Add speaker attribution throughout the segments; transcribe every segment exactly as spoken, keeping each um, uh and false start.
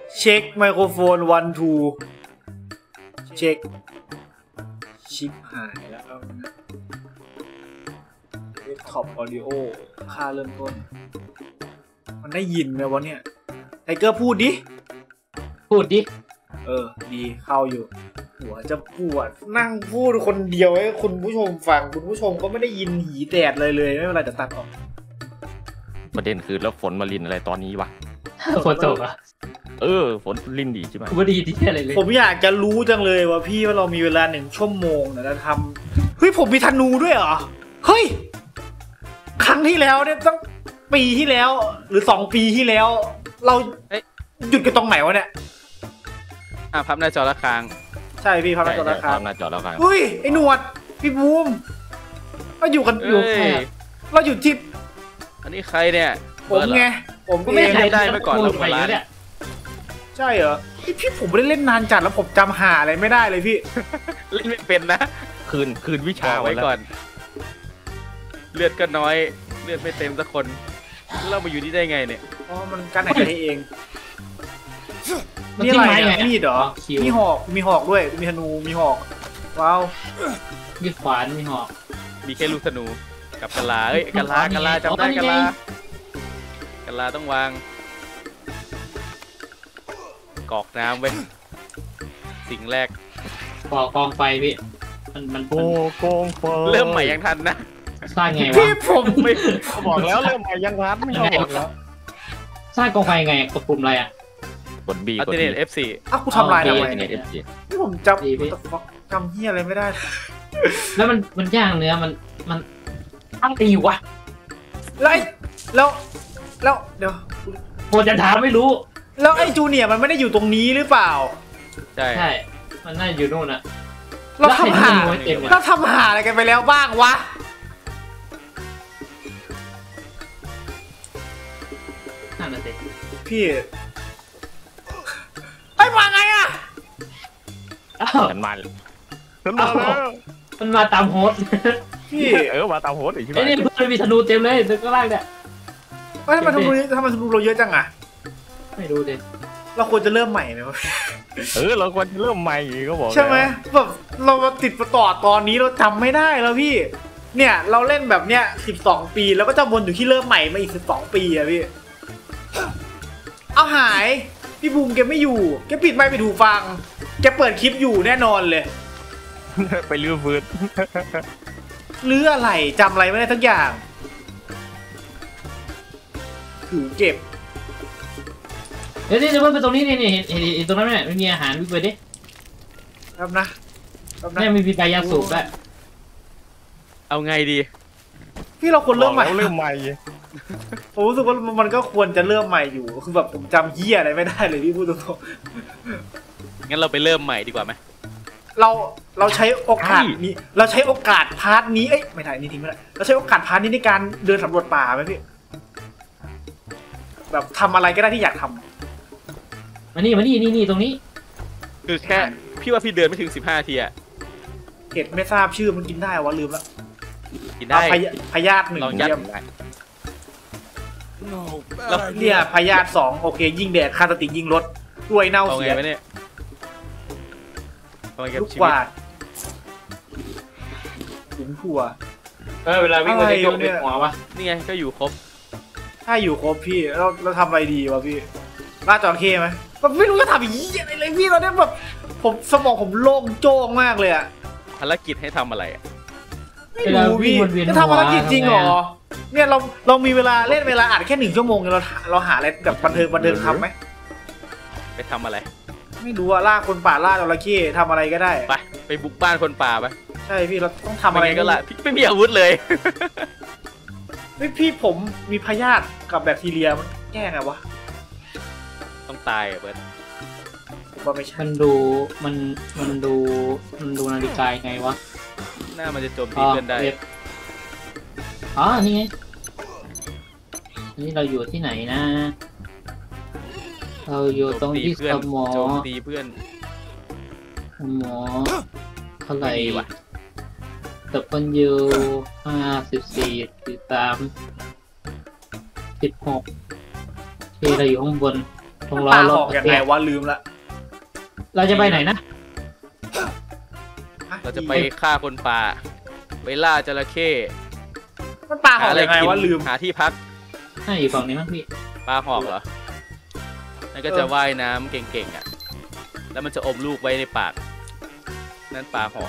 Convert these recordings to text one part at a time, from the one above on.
Speaker 1: เช็คไมโครโฟนวันทูเช็คชิปหายแล้วเดสก์ท็อปออดิโอค่าเริ่มต้นมันได้ยินไหมวะเนี่ยไทเกอร์พูดดิ
Speaker 2: พูดดิ
Speaker 1: เออดีเข้าอยู่หัวจะปวดนั่งพูดคนเดียวให้คุณผู้ชมฟังคุณผู้ชมก็ไม่ได้ยินหีแตดเลยเลยไม่เป็นไรจะตัดออก
Speaker 3: ประเด็นคือแล้วฝนมาลินอะไรตอนนี้วะ
Speaker 2: ฝนตกอ่ะ
Speaker 3: เออฝนลินดีใช่ไหม
Speaker 2: ไม่ดีที่อะไรเลย
Speaker 1: ผมอยากจะรู้จังเลยว่าพี่ว่าเรามีเวลาหนึ่งชั่วโมงนะจะทำเฮ้ยผมมีธนูด้วยเหรอเฮ้ยครั้งที่แล้วเนี่ยตั้งปีที่แล้วหรือสองปีที่แล้วเราหยุดกันตรงไหนวะเนี่ย
Speaker 4: อ่ะพับหน้าจอละครั้ง
Speaker 1: ใช่พี่พับหน้าจอละครั้ง
Speaker 3: พับหน้าจอละครั้ง
Speaker 1: เฮ้ยไอ้หนวดพี่บูมเราอยู่กันอยู่เราอยู่ที่
Speaker 4: อันนี้ใครเนี่ย
Speaker 1: ผมไงผม
Speaker 4: ก็ไม่ได้ได้ไปก่อนเราไป
Speaker 2: เนี่ย
Speaker 1: ใช่เหรอพี่พี่ผมไม่ได้เล่นนานจัดแล้วผมจำหาอะไรไม่ได้เลยพี่
Speaker 4: เล่นไม่เป็นนะ
Speaker 3: คืนคืนวิชา
Speaker 4: ไว้ก่อนเลือดก็น้อยเลือดไม่เต็มสักคนเรามาอยู่นี่ได้ไงเนี่ย
Speaker 1: อ๋อมันกันไหนเองนี่อะไรเนี่ยมีดเหรอมีหอกมีหอกด้วยมีธนูมีหอกว้าว
Speaker 2: มีขวานมีหอก
Speaker 4: มีแค่ลูกธนูกับกะลาเอ้ยกะลากะลาจำได้กะลากะลาต้องวางกอกน้ำไว้สิ่งแรก
Speaker 2: ก่อกองไฟพี่มันมัน
Speaker 3: โอ้กองไฟ
Speaker 4: เริ่มใหม่ยังทันนะ
Speaker 2: สร้างไงวะ
Speaker 1: พี่ผมไม่
Speaker 3: บอกแล้วเริ่มใหม่ยังทันไม่บอกแล้ว
Speaker 2: สร้างกองไฟไงกดปุ่มอะไรอ่ะ
Speaker 3: กด B
Speaker 4: อัลติเนต เอฟ โฟร์
Speaker 1: อ้าวกูทำลายทำไม
Speaker 3: เอฟ โฟร์
Speaker 1: นี่ผมจำจำเฮียอะไรไม่ได้
Speaker 2: แล้วมันมันย่างเนื้อมันมันตั้งตีวะ
Speaker 1: แล้วแล้วแล้วเดี๋ยว
Speaker 2: ผมจะถามไม่รู้
Speaker 1: แล้วไอ้จูเนียร์มันไม่ได้อยู่ตรงนี้หรือเปล่า
Speaker 4: ใช่
Speaker 2: ใช่มันน่าอยู่นู่นอะ
Speaker 1: เราทำหาเราทำหาอะไรกันไปแล้วบ้างวะ
Speaker 2: นั่นน่ะสิ
Speaker 1: พี่ไอ้มาไงอะ
Speaker 3: มันมา
Speaker 2: มันมาแล้วมันมาตามโฮส
Speaker 1: พี่
Speaker 3: เออมาตามโฮสอีกใช่ไหม
Speaker 2: ไอ้นี่เพื่อนมีธนูเต็มเลยตึกข้างล่างเนี่ย
Speaker 1: เฮ้ยทำไมธนูทำไมธนูเราเยอะจังอะ
Speaker 2: ไม่รู้ดิ
Speaker 1: เราควรจะเริ่มใหม่ไหมวะ
Speaker 3: เออเราควรจะเริ่มใหม่ก็บอก
Speaker 1: ใช่ไหมแบบเราติดต่อตอนนี้เราจำไม่ได้แล้วพี่เนี่ยเราเล่นแบบเนี้ยสิบสองปีแล้วก็จะวนอยู่ที่เริ่มใหม่มาอีกสิบสองปีอะพี่เอาหายพี่บูมแกไม่อยู่แกปิดไมค์ไปดูฟังแกเปิดคลิปอยู่แน่นอนเลย
Speaker 3: ไปลื้อฟื้น
Speaker 1: ลื้ออะไรจำอะไรไม่ได้ทั้งอย่างถือเก็บ
Speaker 2: เดี๋ยวนี่เดี๋ยวมันไปตรงนี้นี่นี่เห็นเห็นตรงนั้นไหมไม่มีอาหารวิ่งไปดิ
Speaker 1: ครับนะ
Speaker 2: เนี่ยมีปลายาสูบแล้ว
Speaker 4: เอาไงดี
Speaker 1: พี่เราควรเริ่มใหม่
Speaker 3: เริ่มใหม่
Speaker 1: ผมรู้สึกว่ามันก็ควรจะเริ่มใหม่อยู่คือแบบผมจำเหี้ยอะไรไม่ได้เลยพี่พูดตรง
Speaker 4: ๆงั้นเราไปเริ่มใหม่ดีกว่าไหม
Speaker 1: เราเราใช้โอกาสนี้เราใช้โอกาสพาร์ทนี้เอ้ยไม่ได้นี่ทิ้งไม่ได้เราใช้โอกาสพาร์ทนี้ในการเดินสำรวจป่าไหมพี่แบบทำอะไรก็ได้ที่อยากทำ
Speaker 2: มานี่มานี่นี่นี่ตรงนี้
Speaker 4: คือแค่พี่ว่าพี่เดินไม่ถึงสิบห้าทีอะ
Speaker 1: เห็ดไม่ทราบชื่อมันกินได้วะลืมแล้ว
Speaker 4: กินได้
Speaker 1: พยาธิหนึ่ง
Speaker 4: เยี่ยม
Speaker 1: แล้วเนี่ยพยาธิสองโอเคยิ่งแดดคาสติยิ่งลดด้วยเน่าเสียลูกกวาดถุงถั่ว
Speaker 2: เออเวลาวิ่งไปจะยกเป็นหัววะ
Speaker 4: นี่ไงก็อยู่ครบ
Speaker 1: ถ้าอยู่ครบพี่เราเราทำอะไรดีวะพี่ล่าจระเข้ไหมแบบไม่รู้จะทำยี่อะไรเลยพี่เราเนี่ยแบบผมสมองผมโล่งโจ้งมากเลยอะ
Speaker 4: ภารกิจให้ทำอะไรอะ
Speaker 1: ไม่รู้พี่จะทำภารกิจจริงเหรอเนี่ยเราเรามีเวลาเล่นเวลาอัดแค่หนึ่งชั่วโมงเราเราหาอะไรแบบบันเทิงบันเทิงทำไหม
Speaker 4: ไปทำอะไร
Speaker 1: ไม่รู้อะล่าคนป่าล่าจระเข้ทำอะไรก็ได้
Speaker 4: ไปไปบุกบ้านคนป่าไป
Speaker 1: ใช่พี่เราต้องทำอะไร
Speaker 4: ก็ละพี่ไม่มีอาวุธเลย
Speaker 1: ไม่พี่ผมมีพยาธิกับแบคทีเรียมันแก้ไงวะ
Speaker 4: ต้องตายอะเบิร์ด
Speaker 1: ว่าไม่ใช่
Speaker 2: มันดูมันมันดูมันดูนาฬิกาไงวะ
Speaker 4: หน้ามันจะโจมตีเพื่อนได้
Speaker 2: อ๋อนี่ไงนี่เราอยู่ที่ไหนนะเราอยู่ตรงที่สมอ
Speaker 4: โจมตีเพื่อน
Speaker 2: หมอเท่าไหร่วะตบคนอยู่ห้าสิบสี่สิบสามสิบหกที่เราอยู่ข้างบนต้องรอ
Speaker 1: ปลาร ห
Speaker 2: ถ
Speaker 1: อกยังไงวะลืมละ
Speaker 2: เราจะไปไหนนะ
Speaker 4: เราจะไปฆ่าคนป่าไปล่าจระเข้
Speaker 1: มันปลาห
Speaker 4: หา
Speaker 1: อก
Speaker 4: อะไร
Speaker 1: ยังไง
Speaker 4: กิน
Speaker 1: วะลืม
Speaker 4: หาที่พัก
Speaker 2: น่าอยู่ฝั่งนี้มั้งพี่
Speaker 4: ปลาหอกเหรอนั่นก็จะว่ายน้ำเก่งๆอ่ะแล้วมันจะอมลูกไว้ในปากนั่นปลาหอก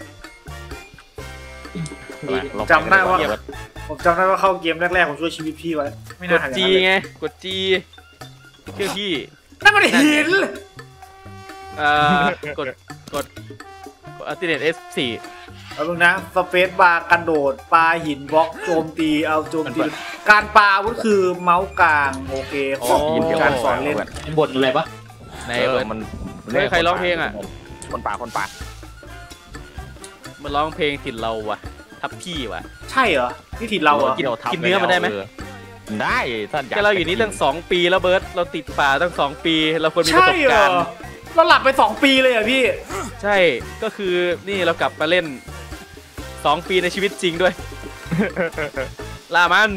Speaker 1: จำได้ว่า ผมจำได้ว่าเข้าเกมแรกๆผมช่วยชีวิตพี่ไว้ไม่
Speaker 4: ก
Speaker 1: น่า
Speaker 4: ด
Speaker 1: หาย
Speaker 4: จีไงกดจีเชื่อพี่
Speaker 1: นั่นมันหิน
Speaker 4: เอ่อกดกดกดอัลติเนต เอส สี่
Speaker 1: เอาดูนะสเปซบาร์กระโดดปลาหินบล็อกโจมตีเอาโจมตีการปลาก็คือเมาส์กลางโอเคขอบคุณการสอนเล่น
Speaker 2: เป็นบทอะไรปะ
Speaker 4: ใน
Speaker 3: เอ
Speaker 4: เบิ
Speaker 3: อ
Speaker 4: ร์ด
Speaker 3: มัน
Speaker 4: เฮ้ยใครร้องเพลงอะ
Speaker 3: คนป่าคนป่า
Speaker 4: มันร้องเพลงถิ่นเราวะทับพี่วะ
Speaker 1: ใช่เหรอนี่ถิ่นเราเหรอ
Speaker 4: กินกินเนื้อมันได้ไหม
Speaker 3: ได้ท่านอยาก
Speaker 4: แค่เราอยู่นี่ตั้งสองปีแล้วเบิร์ดเราติดป่าตั้งสองปีเราควรมีประ
Speaker 1: ใช่
Speaker 4: สบ
Speaker 1: เหร
Speaker 4: กา
Speaker 1: อ
Speaker 4: รณ์
Speaker 1: เราหลับไปสองปีเลยเหรอ่ะพี่
Speaker 4: ใช่ก็คือนี่เรากลับมาเล่นสองปีในชีวิตจริงด้วย ล่ามัน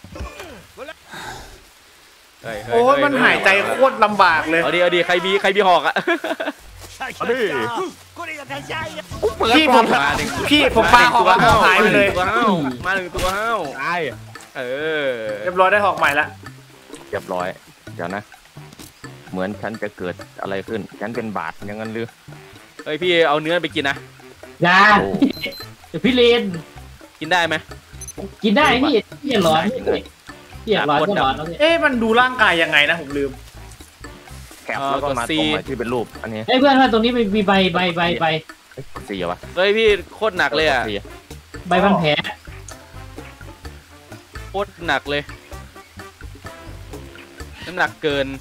Speaker 4: เฮ้ยเฮ้
Speaker 1: โอ้ย
Speaker 4: เฮ้
Speaker 1: มันหายใจโคตรลำบากเลย
Speaker 4: เอาดีเอาดีใครมีใครมีหอกอะ
Speaker 3: เอาดิ
Speaker 1: พี่ผม
Speaker 4: มาหนึ่ง
Speaker 1: พี่ผมปลาหอกแล้วหอกหายไปเลย
Speaker 4: ตัวห้าวมาหนึ่งตัวห้าว
Speaker 3: ตาย
Speaker 4: เออ
Speaker 1: เรียบร้อยได้หอกใหม่ละ
Speaker 3: เรียบร้อยเดี๋ยวนะ เหมือนฉันจะเกิดอะไรขึ้นฉันเป็นบาดอย่างนั้นหรือ
Speaker 4: เฮ้ยพี่เอาเนื้อไปกินนะ
Speaker 2: ยา
Speaker 3: โอ้
Speaker 2: เดี๋ยวพี่เลน
Speaker 4: กินได้ไหม
Speaker 2: กินได้พี่พี่อย่าร้อนพี่พี่อย่าร้อนก็ร้อนแล้วพี่
Speaker 1: เอ๊ะมันดูร่างกายยังไงนะผมลืม
Speaker 3: แคปแล้วก็มาตรงไหนที่เป็นรูปอันนี้
Speaker 2: เอ้ยเพื่อนเพื่อนตรงนี้มีใบใบใบใบ
Speaker 3: เอ้ยสี่เหรอวะ
Speaker 4: เฮ้ยพี่โคตรหนักเลยอ่ะ
Speaker 3: สี่
Speaker 2: ใบพันแผล
Speaker 4: โคตรหนักเลยน้ำหนักเกิน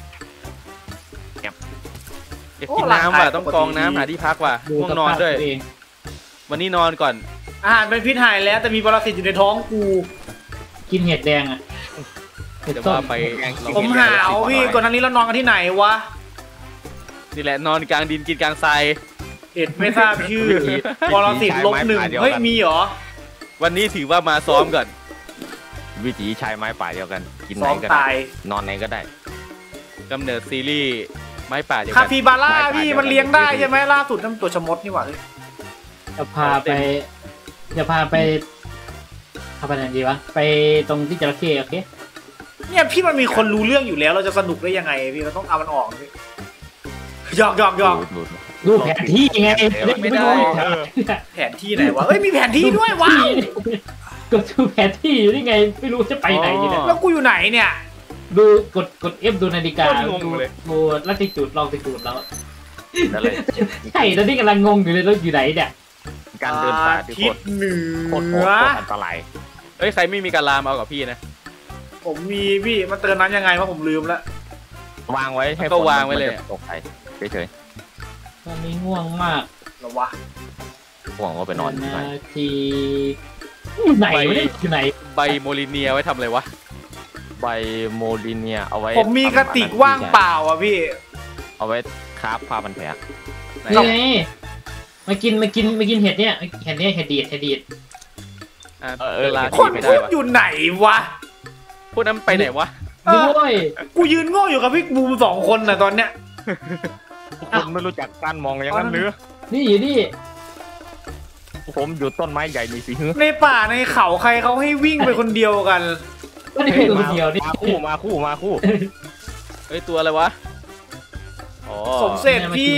Speaker 4: อยากกินน้ำว่ะต้องกรองน้ำหาที่พักว่ะ
Speaker 2: ดู
Speaker 4: ง่วง
Speaker 2: ส
Speaker 4: นอน
Speaker 2: ภาพ
Speaker 4: ด้วย
Speaker 2: ตัวเอง
Speaker 4: วันนี้นอนก่อน
Speaker 1: อาหารเป็นพิษหายแล้วแต่มีปรสิตอยู่ในท้องกู
Speaker 2: กินเห็ดแดงอ่ะเห็ด
Speaker 4: แต่
Speaker 2: ส้
Speaker 4: ว่าม ไป
Speaker 1: ผมหาวพี่ก่อนหน้านี้เรานอนกันที่ไหนวะ
Speaker 4: นี่แหละนอนกลางดินกินกลางทราย
Speaker 1: เอ็ดไม่ทราบชื่อปรสิตลบหนึ่งเฮ้ยมีเหรอ
Speaker 4: วันนี้ถือว่ามาซ้อมก่อน
Speaker 3: วิถีชายไม้ป่าเดียวกันกินไห
Speaker 1: ซ้
Speaker 3: น
Speaker 1: อม
Speaker 3: ก็ได้
Speaker 1: ตาย
Speaker 3: นอนไหนก็ได้
Speaker 4: กำเนิดซีรีส์ไม้ป่าเดียว
Speaker 1: คา
Speaker 4: กัน
Speaker 1: ปิบาร่าพี่มันเลี้ยงได้ใช่ไหมล่าสุดนั่นตัวชะมดนี่หว่าเฮ้ย
Speaker 2: จะพาไปจะพาไปพาไปไหนดีวะไปตรงที่จระเข้โอเค
Speaker 1: เนี่ยพี่มันมีคนรู้เรื่องอยู่แล้วเราจะสนุกได้ยังไงพี่เราต้องเอามันออกนะพี่หยอกหยอกหยอก
Speaker 3: ดูด
Speaker 2: ดูแผนที่ไงเล่นไม่ได้
Speaker 1: แผนที่ไหนวะเอ้ยมีแผนที่ด้วยว้าว
Speaker 2: กดดูแผนที่อยู่นี่ไงไม่รู้จะไปไหนดีเนี่ย
Speaker 1: แล้วกูอยู่ไหนเนี่ย
Speaker 2: ดูกดกด F ดูนาฬิกา
Speaker 4: โคตรงง
Speaker 2: ดู
Speaker 4: เลย
Speaker 2: ดูลัติจูดลองติจูดแล้ว
Speaker 3: นั่นเลย
Speaker 2: ใช่ตอนนี้กำลังงงอยู่เลยเราอยู่ไหนเนี่ย
Speaker 3: การเดินป่าที่
Speaker 1: ทิ
Speaker 3: โค
Speaker 1: ศ
Speaker 3: ตร
Speaker 1: เหนื
Speaker 3: โคตรโหด
Speaker 1: อ
Speaker 3: โคตรอันตราย
Speaker 4: เฮ้ยใครไม่มีการลามเอากับพี่นะ
Speaker 1: ผมมีพี่มันเตือนนั้นยังไงวะผมลืมแล้ว
Speaker 3: วางไว้ให้
Speaker 4: ก็
Speaker 3: ฝน
Speaker 4: วางไว้เลย
Speaker 3: มันจะตกใส่เฉย
Speaker 2: ตอนนี้ง่วงมาก
Speaker 1: เหรอวะ
Speaker 3: ๆห่วงว่าไปนอนที่ไหน
Speaker 2: นาทีอยู่ไหนวะเนี่ยอยู่ไหน
Speaker 4: ใบโมลิเนียไว้ทำอะไรวะ
Speaker 3: ใบโมลิเนียเอาไว้
Speaker 1: ผมมีกระติกว่างเปล่าอ่ะพี่
Speaker 3: เอาไว้คราฟผ้าพันแผล
Speaker 4: ไหน
Speaker 2: นี่ไงมากินมากินมากินเห็ดเนี่ยเห็ดเนี่ยเห็ดดีดเห็ดดีด
Speaker 4: อ่ะเวลา
Speaker 1: ค
Speaker 4: ที่
Speaker 1: น
Speaker 4: ไม่
Speaker 1: พู
Speaker 4: ได้
Speaker 1: ด
Speaker 4: วะ
Speaker 1: อยู่ไหนวะ
Speaker 4: พูดนั้นไปไหนวะ
Speaker 1: เอ
Speaker 2: นี่
Speaker 1: อ
Speaker 2: โว้ย
Speaker 1: กูยืนโง่อยู่กับพี่บูมสองคนน่ะตอนเนี้ย
Speaker 3: คุณไม่รู้จักการมองอย่างนั้นหรือ
Speaker 2: นี่อยู่นี่
Speaker 3: ผมอยู่ต้นไม้ใหญ่นี่สิฮึ
Speaker 1: ในป่าในเขาใครเขาให้วิ่งไปคนเดียวกัน
Speaker 2: ก็นี่คือคนเดียวนี่
Speaker 3: มาคู่มาคู่มาคู่
Speaker 4: เฮ้ยตัวอะไรวะอ๋อ
Speaker 1: สมเสร็จพี่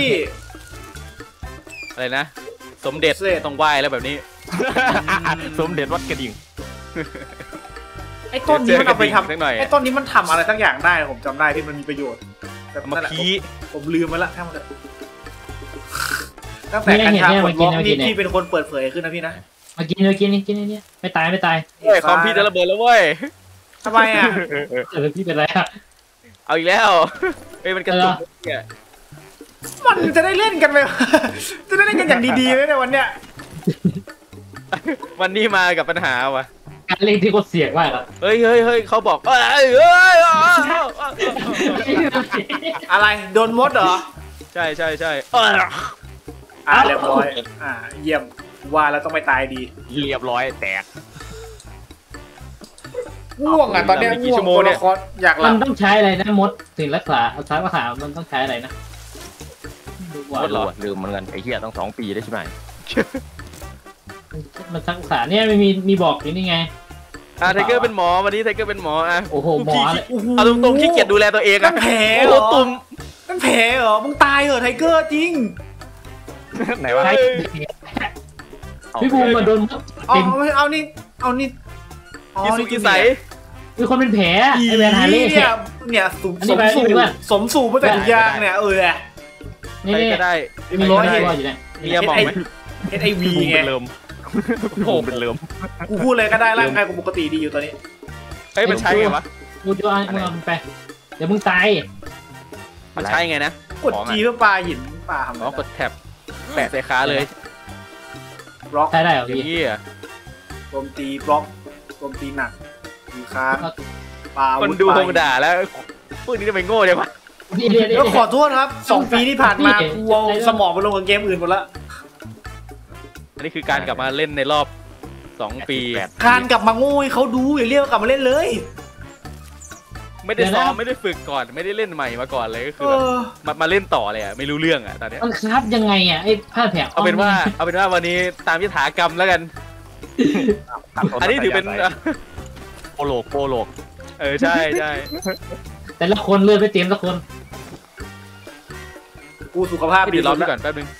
Speaker 4: อะไรนะ สมเด็จ
Speaker 1: สมเด็จ
Speaker 4: ต้องไหว้แล้วแบบนี้
Speaker 3: สมเด็จวัดกระดิ่ง
Speaker 1: ไอ้ต้นนี้มันเอาไปท
Speaker 4: สักหน่อย
Speaker 1: ำไอ้ต้นนี้มันทำอะไรสักอย่างได้ผมจำได้ที่มันมีประโยชน์แต่
Speaker 4: เอามา
Speaker 1: นั่นแหละ
Speaker 4: พี
Speaker 1: ผมผมลืมไปละทั้งหมดเลยตั้งแต่กัญชาปลดล็อกนี่พี่เป็นคนเปิดเผยขึ้นนะพี่นะ
Speaker 2: มากินมากินนี่กินนี่เนี่ยไม่ตายไม่ตาย
Speaker 4: เฮ้ยคอมพี่จะระเบิดแล้วเว้ย
Speaker 1: ทำไมอ่ะ
Speaker 2: เออพี่เป็นไรอะ
Speaker 4: เอาอีกแล้วเฮ้ยมันกระตุกเนี่ย
Speaker 1: มันจะได้เล่นกันไหม จะได้เล่นกันอย่างดีๆไหมในวันเนี้ย
Speaker 4: วันนี้มากับปัญหาวะ
Speaker 2: การเล่นที่โคตรเสี่ยงมากอะ
Speaker 4: เฮ้ยเฮ้ยเฮ้ยเขาบอกเอ้ยเฮ้ยเฮ้ย
Speaker 1: อะไรโดนมดเหรอ
Speaker 4: ใช่ใช่ใช่
Speaker 1: อ่าเรียบร้อย อ่า เยี่ยมว่าแล้วต้องไม่ตายดี
Speaker 3: เรียบร้อยแตก
Speaker 1: ง่วงอ่ะตอนเนี้ย
Speaker 4: ไม่กี่
Speaker 1: ง่ว
Speaker 4: ชั่
Speaker 1: ง
Speaker 4: วโมง
Speaker 1: ตัว
Speaker 4: เนี่
Speaker 1: ละ
Speaker 4: ย
Speaker 1: ครอยากห
Speaker 2: มั
Speaker 1: ลั
Speaker 2: น
Speaker 1: บ
Speaker 2: ต้องใช้อะไรนะมดสิ่งรักษาเอาท้ายรักษามันต้องใช้อะไรนะดูว่า
Speaker 3: ก็รู้อะลืมเหมือนกันไอ้เหี้ยต้องสองปีได้ใช่ไหม
Speaker 2: มันรักษาเนี่ยไม่มีมีบอกอยู่นี่ไง
Speaker 4: อ่ะไทเกอร์เป็นหมอวันนี้ไทเกอร์เป็นหมออ่ะ
Speaker 2: โอ้โหหมอเลย
Speaker 1: โอ้โห
Speaker 4: เอาตรงๆขี้เกียจดูแลตัวเอง
Speaker 1: นั่
Speaker 4: อ่ะ
Speaker 1: นแผล
Speaker 4: โอ้
Speaker 1: เห
Speaker 4: โห
Speaker 1: รอ
Speaker 4: ตุ่ม
Speaker 1: นั่นแผลเหรอมึงตายเหรอไทเกอร์จริง
Speaker 3: ไหนวะ
Speaker 2: ใช่พี่บูมมาโดนมด
Speaker 1: เอา
Speaker 2: เต็ม
Speaker 1: เอาเอานี่เอานี่อ๋อ
Speaker 4: อีสุกิใส
Speaker 2: มีคนเป็นแผล
Speaker 1: อี
Speaker 2: ไอแวนฮาร์เล่
Speaker 1: เนี่ยเนี่ยสม
Speaker 2: อัน
Speaker 1: ส
Speaker 2: นี้
Speaker 1: ม
Speaker 2: ไป
Speaker 1: สู่
Speaker 2: นี่ไป
Speaker 1: สมสู่มาแต่ทุกอย่างเนี่ยเออแหละ
Speaker 2: นี่
Speaker 4: ใคร
Speaker 2: นี่
Speaker 4: ก็ได้
Speaker 2: มี
Speaker 1: ร้
Speaker 2: ร้
Speaker 1: อ
Speaker 2: อย ย
Speaker 1: เห็น
Speaker 2: อยู่เนี่ย
Speaker 4: มียาหมองไหม
Speaker 1: เอสไอวี
Speaker 3: พี่บูม
Speaker 1: ไง
Speaker 3: เป็นเริ่มพี่บูมเป็นเริ่ม
Speaker 1: กูพูดเลยก็ได้ร่างกายกูปกติดีอยู่ตอนนี้
Speaker 4: เฮ้ยมันใช้ไงวะ
Speaker 2: กูจะเอามึงเอามันไปเดี๋ยวมึงตาย
Speaker 4: มันใช้ไงนะ
Speaker 1: กดจีเพื่อปลาหินปลาทำ
Speaker 4: อ๋อกดแท็บแปะใส่ขาเลย
Speaker 1: บล็อก
Speaker 2: ใช้ได้เหรอ
Speaker 4: อย่าง
Speaker 2: พี่
Speaker 4: นี้อ่ะ
Speaker 1: โจมตีบล็อกโจมตีหนักมีค้างปลา
Speaker 4: คนดูคงด่าแล้วพวกนี้ทำไมโง่จังวะ
Speaker 2: นี่เดี๋ยวเดี๋ยว
Speaker 1: แล้ว
Speaker 2: เดี๋ยว
Speaker 1: ขอโทษครับสองปีที่ผ่านมา
Speaker 2: พี่
Speaker 1: กูเอาสมองไปลงกับเกมอื่นหมดละ
Speaker 4: อันนี้คือการกลับมาเล่นในรอบสองปี
Speaker 3: แปด
Speaker 1: การกลับมาโง่ให้เขาดูอย่าเรียกว่ากลับมาเล่นเลย
Speaker 4: ไม่ได้ซ้อมไม่ได้ฝึกก่อนไม่ได้เล่นใหม่มาก่อนเลยก็
Speaker 1: เอ
Speaker 4: คือแบบ
Speaker 1: อ
Speaker 4: มามาเล่นต่อเลยอ่ะไม่รู้เรื่องอ่ะตอนเนี้ย
Speaker 2: มันครับยังไงอ่ะไอ้ผ้าแผล
Speaker 4: เอาเป็นว่าเอาเป็นว่าวันนี้ตามยถากรรมแล้วกัน อันนี้ถือเป็น
Speaker 3: โปโลกโปโลก
Speaker 4: เออใช่ใช่
Speaker 2: แต่ละคนเลือดไปเต็มละคน
Speaker 1: กูสุขภาพ
Speaker 4: พี่
Speaker 1: ดี
Speaker 4: ดีรอบ
Speaker 1: สุ
Speaker 4: นี้
Speaker 1: ด
Speaker 4: ก่อนแป๊บนึง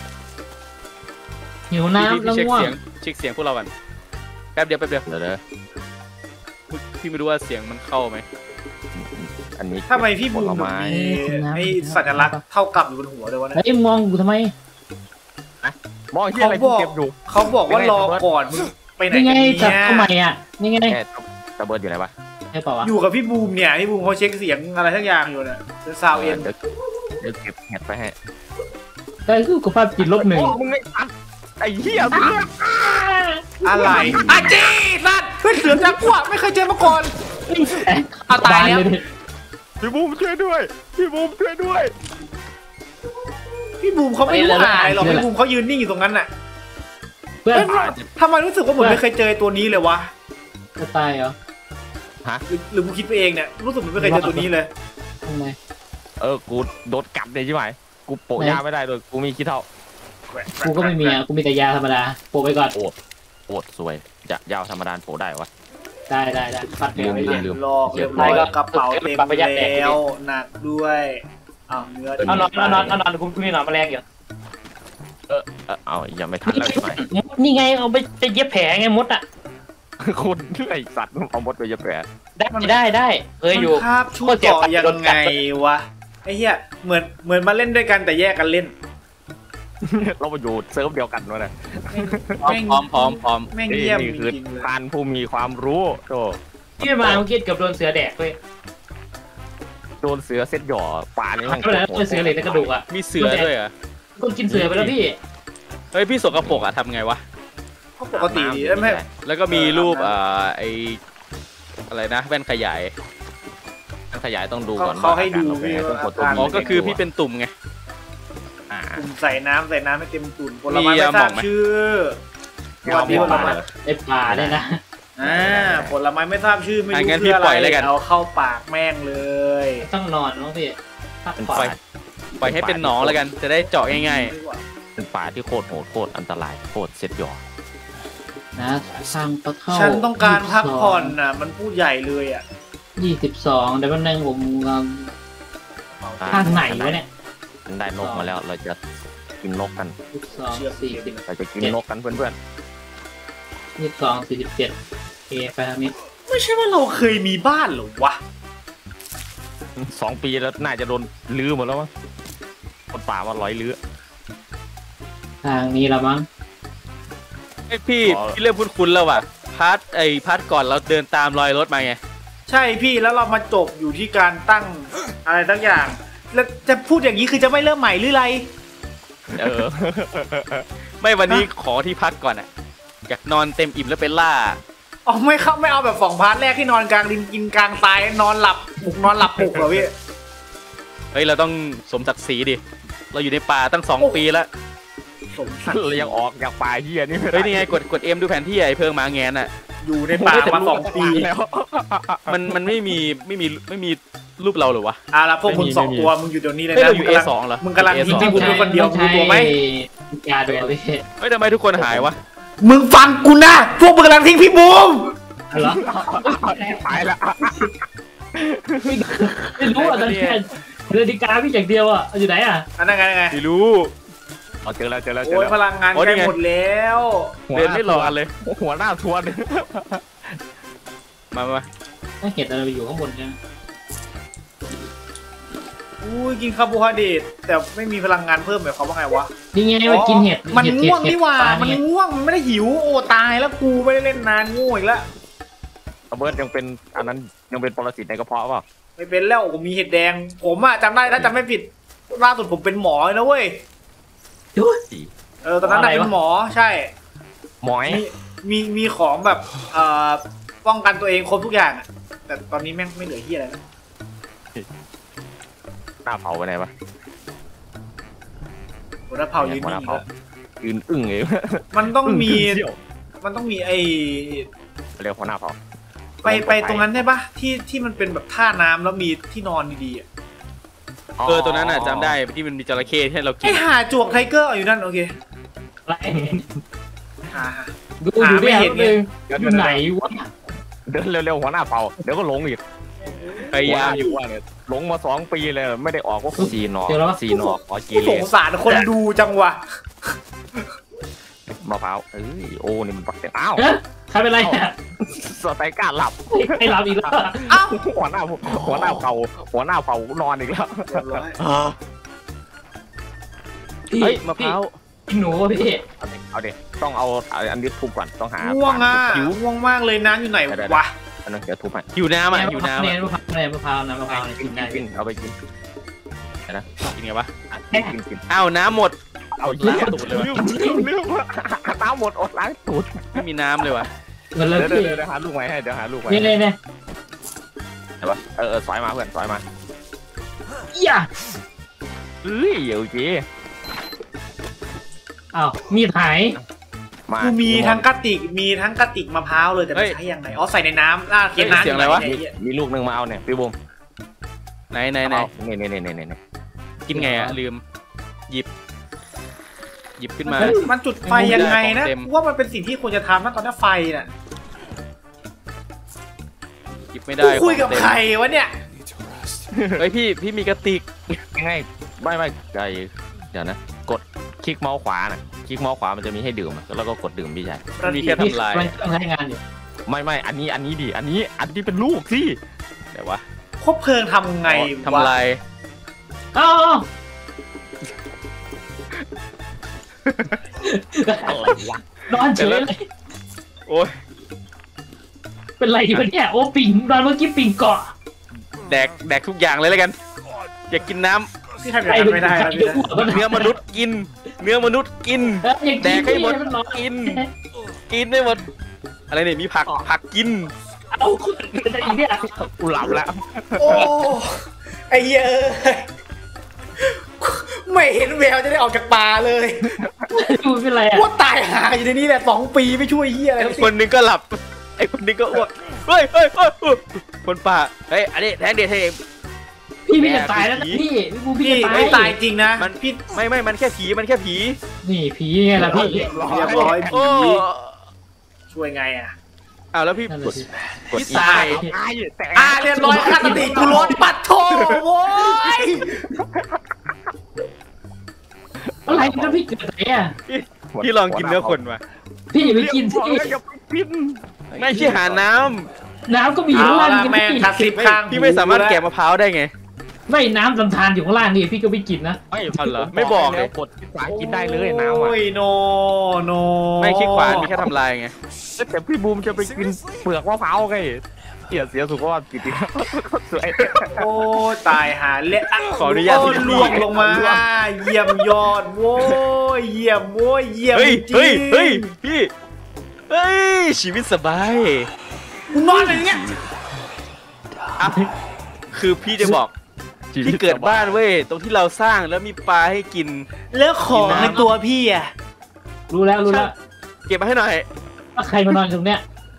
Speaker 2: หิว
Speaker 4: พี่
Speaker 2: น้ำแล้ว
Speaker 4: พี่เช็ค
Speaker 2: ง่วง
Speaker 4: เสียงเช็คเสียงพวกเราก่อนแป๊บเดียวแป๊บเดียว
Speaker 3: เดี๋ยวเดี๋ยว
Speaker 4: พี่ไม่รู้ว่าเสียงมันเข้าไหม
Speaker 3: อันนี้
Speaker 1: ทำไมพี่บู
Speaker 3: ผม ล
Speaker 1: ถึง
Speaker 3: ไม้
Speaker 1: มีไอ้สัญลักษณ์เท่ากับอยู่บนหัวเลยวะเนี่ย
Speaker 2: เฮ้ยมองกูทำไม
Speaker 3: มองที่อะไรกูเก็บอยู่
Speaker 1: เขาบอกว่ารอก่อนมึงไปไหน
Speaker 2: นี่ไง
Speaker 1: กัน
Speaker 2: จับ
Speaker 1: เนี่ย
Speaker 2: เข้าใหม่อ่ะนี่ไง
Speaker 3: แค่ตะเบิร์ดอยู่ไหนวะ
Speaker 2: ใช่เปล่าวะ
Speaker 1: อยู่กับพี่บูมเนี่ยพี่บูมเขาเช็คเสียงอะไรทั้งอย่างอยู่เนี่ยซาวเอ็น
Speaker 3: เดี๋ยวเดี๋ยวเก็บเห็ดไปให้
Speaker 2: แต่สุขภาพจิตลบหนึ่ง
Speaker 3: โอ้มึงไอ้อัดไอ้เหี้ยเพื่อน
Speaker 1: อะไรอาจีสัตว์เพื่อนเสือจากกัวไม่เคยเจอมาก่อน อ่ะตายแล้ว
Speaker 2: บนเย
Speaker 3: พี่บูมช่วยด้วยพี่บูมช่วยด้วย
Speaker 1: พี่บูมเขาไม่รู้หายหรอกพี่บูมเขายืนนิ่งอยู่ตรงนั้นน่ะ
Speaker 2: เพื่อน
Speaker 1: เอ้ยทำไมรู้สึกว่าเหมือนไม่เคยเจอตัวนี้เลยวะ
Speaker 2: จะตายเหรอ
Speaker 1: หรือหรือกูคิดไปเองเนี่ยรู้สึกเหมือนไม่เคยเจอตัวนี้เลย
Speaker 2: ทำไม
Speaker 3: เออกูโดนกัดเลยใช่ไหมกูโปะยาไม่ได้เลยกูมีขี้เท่า
Speaker 2: กูก็ไม่มีอ่ะกูมีแต่ยาธรรมดาโปะไปก่อน
Speaker 3: โอดสวยจะยาวธรรมดาโปะได้วะ
Speaker 2: ได้ได้ได้ปัดแผลไป
Speaker 3: ลื
Speaker 2: เลย
Speaker 3: มลืม
Speaker 1: ลอกเรียบร้อยกระเป๋าเต็มแล้วหนักด้วยอ้าวเนื้อ
Speaker 5: เอานอนเอานอนเอานอนกูมีหนอนแมลงอยู่
Speaker 3: เออเออเอายังไม่ทันแล้วใช่ไหม
Speaker 5: มดนี่ไงเอาไปจะเย็บแผลไงมดอ่ะ
Speaker 3: คนไอสัตว์เอามดไปเยอะแผล
Speaker 5: ได้ได้ได้เคยอยู่
Speaker 1: ครับช่วยต่อยังไงวะไอ้เหี้ยเหมือนเหมือนมาเล่นด้วยกันแต่แยกกันเล่น
Speaker 3: เรามาอยู่เซิร์ฟเดียวกันวะเนี่ย
Speaker 4: พร้อมพร้อมพร้อมพร้อม
Speaker 1: แม่ง
Speaker 3: นี่
Speaker 1: เยี่ยม
Speaker 3: นี่
Speaker 1: จ
Speaker 3: คือ
Speaker 1: ริงๆเลย
Speaker 3: การผู้มีความรู้โต
Speaker 5: ที่มาเมื่อกี้เกือบโดนเสือแดกเลย
Speaker 3: โดนเสือเซ็ตหย่อป่านี่มัน
Speaker 5: ไม่เป็นไรเป็นเสือเหล็กในกระดูกอ่ะ
Speaker 4: มีเสือด้วยเหรอ่ะ
Speaker 5: คนกินเสือไปแล้วพี่
Speaker 4: เฮ้ยพี่สกปรกอ่ะทำไงวะ
Speaker 1: ก็ปกติดีแล้วไม่
Speaker 4: แล้วก็มีรูปอ่าไออะไรนะแว่นขยาย
Speaker 3: การขยายต้องดู
Speaker 1: เขา
Speaker 3: ก่อน
Speaker 1: เขาให้ดู
Speaker 3: ว่
Speaker 1: พี่
Speaker 3: อากร
Speaker 1: ว่า
Speaker 3: เราเป็น
Speaker 1: อา
Speaker 3: ไง
Speaker 1: การ
Speaker 4: อ๋อก็คือพี่เป็นตุ่มไง
Speaker 3: อ่า
Speaker 1: ตุ่มใส่น้ำใส่น้ำให้เต็มตุ่นผลไม้
Speaker 4: มี
Speaker 1: ไม่
Speaker 4: ยา
Speaker 1: ท
Speaker 4: หม่
Speaker 1: รา
Speaker 4: อบ งไหม
Speaker 1: ชื่อ
Speaker 3: ไม่
Speaker 1: วั
Speaker 3: เอา
Speaker 1: นนี้ผลไม้
Speaker 2: ไอ้ป่าเนี่ยนะ
Speaker 1: อ่าผลไม้ไม่ทราบชื่อไม่
Speaker 4: อ่ะ
Speaker 1: รู้
Speaker 4: งั้น
Speaker 1: คืออะ
Speaker 4: พี่ปล่
Speaker 1: ไร
Speaker 4: อยเลยกัน
Speaker 1: เอาเข้าปากแม่งเลย
Speaker 2: ต้องนอนน้องพี่พัก
Speaker 3: เป็น
Speaker 2: ผ่อน
Speaker 3: ป่า
Speaker 4: ปล่อยให้เป็นหนองแล้วกัน จะได้เจาะง่าย
Speaker 3: เป็นป่าที่โคตรโหดโคตรอันตรายโคตรเซ็ตหย่อ
Speaker 2: นะทางประเข้า
Speaker 1: ฉันต้องการพักผ่อนน่ะมันพูดใหญ่เลยอ่ะ
Speaker 2: ยี่สิบสองเดี๋ยววันนึงผมทางไหนวะเนี่ย
Speaker 3: มันได้นกมาแล้วเราจะกินนกกัน
Speaker 2: ยี่สิบสองสี่สิบ
Speaker 3: เราจะกินนกกันเพื่อน
Speaker 2: ยี่สิบสองสี่สิบเจ็ดเอไปทางนี้
Speaker 1: ไม่ใช่ว่าเราเคยมีบ้านเหรอวะ
Speaker 3: ๆสองปีแล้วน่าจะโดนลื้อหมดแล้วมั้งคนป่ามาร้อยลื้อ
Speaker 2: ทางนี้ละมั้ง
Speaker 4: ๆไอยพี่
Speaker 3: อ๋อ
Speaker 4: พี่เริ่มคุ้นๆแล้วว่ะพาร์ทไอพาร์ทก่อนเราเดินตามรอยรถมาไง
Speaker 1: ใช่พี่แล้วเรามาจบอยู่ที่การตั้งอะไรทั้งอย่าง แล้วจะพูดอย่างนี้คือจะไม่เริ่มใหม่หรืออะไร
Speaker 3: เออ
Speaker 4: ไม่วันนี้ขอที่พักก่อนอ่ะอยากนอนเต็มอิ่มแล้วไปล่า
Speaker 1: อ๋อไม่ครับไม่เอาแบบสองพาร์ทแรกที่นอนกลางดินกินกลางตายนอนหลับปลุกนอนหลับปลุกเหรอพี่
Speaker 4: เฮ้ยเราต้องสมศักดิ์ศรีดิ เราอยู่ในป่าตั้งสองปีแล้ว
Speaker 1: สมศักดิ์
Speaker 3: เรายังออกจากป่าเฮียนี่ไม่ได้
Speaker 4: เฮ้ยนี่ไงกดกดเอ็มดูแผนที่ไอเพิงหมาแงนอ่ะ
Speaker 1: อยู่ในป่ามาสองปี
Speaker 3: แล้ว
Speaker 4: มันมันไม่มีไม่มีไม่มีรูปเราเหรอวะ
Speaker 1: อ่ะแล้วพวกมึงสองตัวมึงอยู่เดี๋ยวนี้เลย
Speaker 4: เฮ้ย
Speaker 1: นะ
Speaker 4: เราอยู่
Speaker 1: มึงกำลัง
Speaker 4: เอสองเหรอ
Speaker 1: มึงกำลัง
Speaker 4: เอส
Speaker 1: ทิ้ง
Speaker 4: อง
Speaker 1: ที่กูเป็นคนเดียวมึงรู้ตัวไหม
Speaker 2: ยาดูพี่
Speaker 4: เฮ้ยทำไมทุกคนหายวะ
Speaker 1: มึงฟังกูนะพวกมึงกำลังทิ้งพี่บูม
Speaker 2: เหรอ
Speaker 3: ตายแล้ว
Speaker 5: ไม่รู้อ่ะตอนนี้เรือดีกาพี่อย่างเดียวอ่ะอยู่ไหนอ่ะ
Speaker 1: อันนั้นไงไง
Speaker 4: ไม่รู้
Speaker 3: เอาเจอแล้วเจอแล้วเจอ
Speaker 1: โอ้ย
Speaker 3: แล้ว
Speaker 1: พลังงาน
Speaker 4: โอ้ย
Speaker 1: ใก
Speaker 4: นี่
Speaker 1: ล้
Speaker 4: ไง
Speaker 1: หมดแล้ว
Speaker 4: เดินไม่รอกันเลย
Speaker 3: หัวหน้าทวน
Speaker 4: มามา
Speaker 2: ถ้าเห็ดอะไรไปอยู่ข้างบนเนี่ย
Speaker 1: อุ้ยกินคาร์โบไฮเดรตแต่ไม่มีพลังงานเพิ่มหมายความว่าไงวะ
Speaker 2: นี่ไงมันกินเห็ด
Speaker 1: มัน
Speaker 2: เห็ด
Speaker 1: ง่วง
Speaker 2: เห็ด
Speaker 1: นี่หว่า
Speaker 2: ปล
Speaker 1: มัน
Speaker 2: เย
Speaker 1: ง่วงมันไม่ได้หิวโอ้ตายแล้วกูไม่ได้เล่นนานง่วงอีกแล้ว
Speaker 3: เบิร์ดยังเป็นอันนั้นยังเป็นปรสิตในกระเพาะเปล่า
Speaker 1: ไม่เป็นแล้วผมมีเห็ดแดง ผมอะจำได้ถ้าจำไม่ผิดล่าสุดผมเป็นหมอเลยนะเว้ยเออตอนนั้นน่ะเป็นหมอใช่
Speaker 3: หมอย
Speaker 1: มีมีมีของแบบเอ่อป้องกันตัวเองครบทุกอย่างอะแต่ตอนนี้แม่งไม่เหลือเฮียอะไรแล้ว
Speaker 3: หน้าเผาไปไหนวะ
Speaker 1: หัวหน้าเผ่ายืน
Speaker 3: หัวห
Speaker 1: นิ่
Speaker 3: น้าง เผา
Speaker 1: แล้ว
Speaker 3: ยืนอึ้งเลย
Speaker 1: มันต้องมีมันต้องมีไอ
Speaker 3: เรียกหัวหน้าเผา
Speaker 1: ไปไปตรงนั้นได้ปะที่ที่มันเป็นแบบท่าน้ำแล้วมีที่นอนดีๆอะ
Speaker 4: เออตัวนั้นน่ะจำได้ที่มันมีจระเข้ที่เรากิ
Speaker 1: ไอน หาจวกไทเกอร์อยู่นั่นโอเค
Speaker 5: อะไร
Speaker 1: อ่า
Speaker 5: ดูอยู่ไม่
Speaker 1: หาไม่เห็
Speaker 5: เห็
Speaker 1: น
Speaker 5: น
Speaker 1: ไง
Speaker 5: เลยอยู่ไหนวะ
Speaker 3: เดินเร็วๆหัวหน้าเผาเดี๋ยวก็หลงอีก
Speaker 4: พยายามอยู่
Speaker 3: ว่าเนี่ยหลงมาสองปีเลยไม่ได้ออกก็สีนอกสีนอกออกี
Speaker 1: ผู้
Speaker 3: เล
Speaker 1: สงสารคนดูจังวะ
Speaker 3: มะพร้าวเอ้ยโอ้นี่มันปักเต็มอ้าว
Speaker 5: เอ๊ะใครเป็นไรอ่ะ
Speaker 3: สไตล์กล้าหลับ
Speaker 5: ไอ้เราอีกแล้ว
Speaker 1: เอ้า
Speaker 3: หัวหน้าหัวหน้าเผาหัวหน้าเผานอนอีกแล้ว
Speaker 1: เรียบร้อย
Speaker 5: พี่
Speaker 4: เฮ้ยมะพร้าว
Speaker 5: พี่หนูพี่
Speaker 3: เอาเด็ต้องเอาอันนี้ทุบก่อนต้องหา
Speaker 1: ง่วงอ่ะง่วงมากเลยน้ำอยู่ไหนวะ
Speaker 3: อันนั้นเดี๋ยวทุบให้
Speaker 4: หิวน้ำอ่ะหิวน้ำ
Speaker 5: เนี่
Speaker 4: อ่ะ
Speaker 5: ยมะพร้าวเนี่ยมะพร้าวน้ำมะพร้าวเนี่ย
Speaker 3: กิ
Speaker 5: กิ
Speaker 3: น
Speaker 5: นได้
Speaker 3: กินเอาไปกิน
Speaker 4: กินไงวะ
Speaker 3: กินกิน
Speaker 4: อ้าวน้ำหมด
Speaker 3: เอาอีกแล้วตูดเลยเรื่องน้ำหมดอดล้างตูด
Speaker 4: ไม่มีน้ำเลยวะ
Speaker 5: เหมือนแล้ว
Speaker 3: เดี๋ยว
Speaker 5: พี่
Speaker 3: เดี๋ยวหาลูกไม้ให้เดี๋ยวหาลูกไม้
Speaker 5: นี่เลยเนี่ย
Speaker 3: เห็นปะเออเออสอยมาเพื่อนสอยมา
Speaker 5: อย่า
Speaker 3: เอ้ยเดี๋ยวจี
Speaker 5: อ้าวมีดหาย
Speaker 3: มา
Speaker 1: กูมีทั้งกระติกมีทั้งกระติกมะพร้าวเลยแต่ไม่ใช้ยังไงอ๋อใส่ในน้ำน่าเกลียดน้ำ
Speaker 3: มีลูกหนึ่งมาเอาเนี่ยพี่บุ๋ม
Speaker 4: ไหนไหนไหน
Speaker 3: นี่นี่นี่นี่นี่
Speaker 4: กินไงอ่ะลืมหยิบ หยิบขึ้นมา
Speaker 1: มันจุดไฟยังไงนะ
Speaker 4: เต็ม
Speaker 1: ว่ามันเป็นสิ่งที่ควรจะทำนะตอนนี้ไฟน่ะ
Speaker 4: หยิบไม่ได้
Speaker 1: คุยกับใครวะเนี่ย
Speaker 4: เฮ้ยพี่พี่มีกระติก
Speaker 3: ยังไงไม่ไม่ใจเดี๋ยวนะกดคลิกเมาส์ขวาน่ะคลิกเมาส์ขวามันจะมีให้ดื่มแล้วก็กดดื่มพี่ชาย
Speaker 4: มันมีแค่
Speaker 5: พี่
Speaker 4: ทำลาย
Speaker 5: มันต้องใช้งานอยู่
Speaker 3: ไม่ไม่อันนี้อันนี้ดิอันนี้อันนี้เป็นลูกสิ
Speaker 4: แต่ว่า
Speaker 1: คบเพลิงทำไงวะ
Speaker 4: ทำลาย
Speaker 5: อ้าว
Speaker 3: อะไรวะ
Speaker 5: นอนเฉยเลย
Speaker 4: โอ้ย
Speaker 5: เป็นไรวะเนี่ยโอ้ปิ่งนอนเมื่อกี้ปิ่งเกาะ
Speaker 4: แดกแดกทุกอย่างเลยแล้วกัน อยากกินน้ำ
Speaker 1: ที่ทำอย่างนั้นไม่ได้แล้วพี่นะ
Speaker 4: เนื้อมนุษย์กิน เนื้อมนุษย์กิน แดกให้หมดกิน กินได้หมด อะไรเนี่ยมีผักผักกิน
Speaker 5: เอาคุณเป็นอะไรเนี่ย
Speaker 3: กูหลับแล้ว
Speaker 1: โอ้ไอ้เหี้ยเอ้ยไม่เห็นแววจะได้ออกจากป่าเลย
Speaker 5: ดูเป็นไรอ่ะ
Speaker 1: ว่าตายหาอยู่ในนี้แหละสองปีไม่ช่วยเหี้ยอะไร
Speaker 4: ไอ้คนหนึงก็หลับ ไอ้คนหนึงก็อ้วก เฮ้ยเฮ้ยเฮ้ยเฮ้ยคนป่า เฮ้ย อันนี้แทงเดทให้เอง
Speaker 5: พี่พี่จะตายแล้วนะพี่พี่บูพี่
Speaker 1: พี่
Speaker 5: จะตาย
Speaker 1: ไม่ตายจริงนะ
Speaker 4: มัน
Speaker 1: พี่
Speaker 4: ไม่ไม่มันแค่ผี มันแค่ผี
Speaker 5: นี่ผีไงล่ะพี่
Speaker 1: เรียบร้อย
Speaker 4: โอ้
Speaker 1: ผีช่วยไงอ่ะ
Speaker 4: อ้าวแล้วพี่
Speaker 5: นั่น
Speaker 4: ก
Speaker 5: แหละ
Speaker 4: ด
Speaker 5: สิ
Speaker 3: กด
Speaker 4: พี่
Speaker 3: อี
Speaker 4: ตาย
Speaker 3: ตายแต่
Speaker 1: อ่าเรียบร้อยค่าสติกูลดปัดโถโว้ย
Speaker 5: อะไรนะพี่เกิดอะไรอ่ะ
Speaker 4: พี่ลองกินเนื้อคนมา
Speaker 5: พี่อย่าไปกินสิ
Speaker 3: อย่าไปกิน
Speaker 4: ไม่ใช่หาน้
Speaker 5: น้ำก็มีอยู่
Speaker 1: เอา
Speaker 5: ข้างล่าง
Speaker 1: ละ
Speaker 5: กิน
Speaker 1: แม่ง
Speaker 5: พี่
Speaker 1: คาสิบ
Speaker 4: ำไม่
Speaker 1: ข้าง
Speaker 4: พี่ไม่สามารถแกะมะพร้าวได้ไง
Speaker 5: ไม่น้ำลำธารอยู่ข้างล่างนี่พี่ก็ไม่กินนะ
Speaker 3: ไม่
Speaker 4: อ๋อเหรอไม่บอกเลย
Speaker 3: กดที่ขวากินได้เลยน้ำอ่ะ
Speaker 1: โอ้ยโนโน
Speaker 4: ไม่คลิกขวามีแค่ทำลายไง
Speaker 3: แต่พี่บูมจะไปกินเปลือกมะพร้าวไงเสียเสียสุขภาพจิตอีกสวย
Speaker 1: โอ้ตายหาเละะ
Speaker 4: ขออนุญาต
Speaker 1: โล่วงลงมาเยี่ยมยอดโว้ยเยี่ยมโว้ยเยี่ยม
Speaker 4: เฮ้ย
Speaker 1: จริง
Speaker 4: เฮ้ยเฮ้ยพี่ เฮ้ย ชีวิตสบาย
Speaker 1: มึงนอนอะไรเงี้ย
Speaker 4: อ่ะคือพี่จะบอก พี่เกิดบ้านเว้ย ตรงที่เราสร้างแล้วมีปลาให้กิน
Speaker 1: แล้วของในตัวพี่อ่ะ
Speaker 5: รู้แล้วรู้แล้ว
Speaker 4: เก็บมาให้หน่อย
Speaker 5: ว่าใครมานอนตรงเนี้ย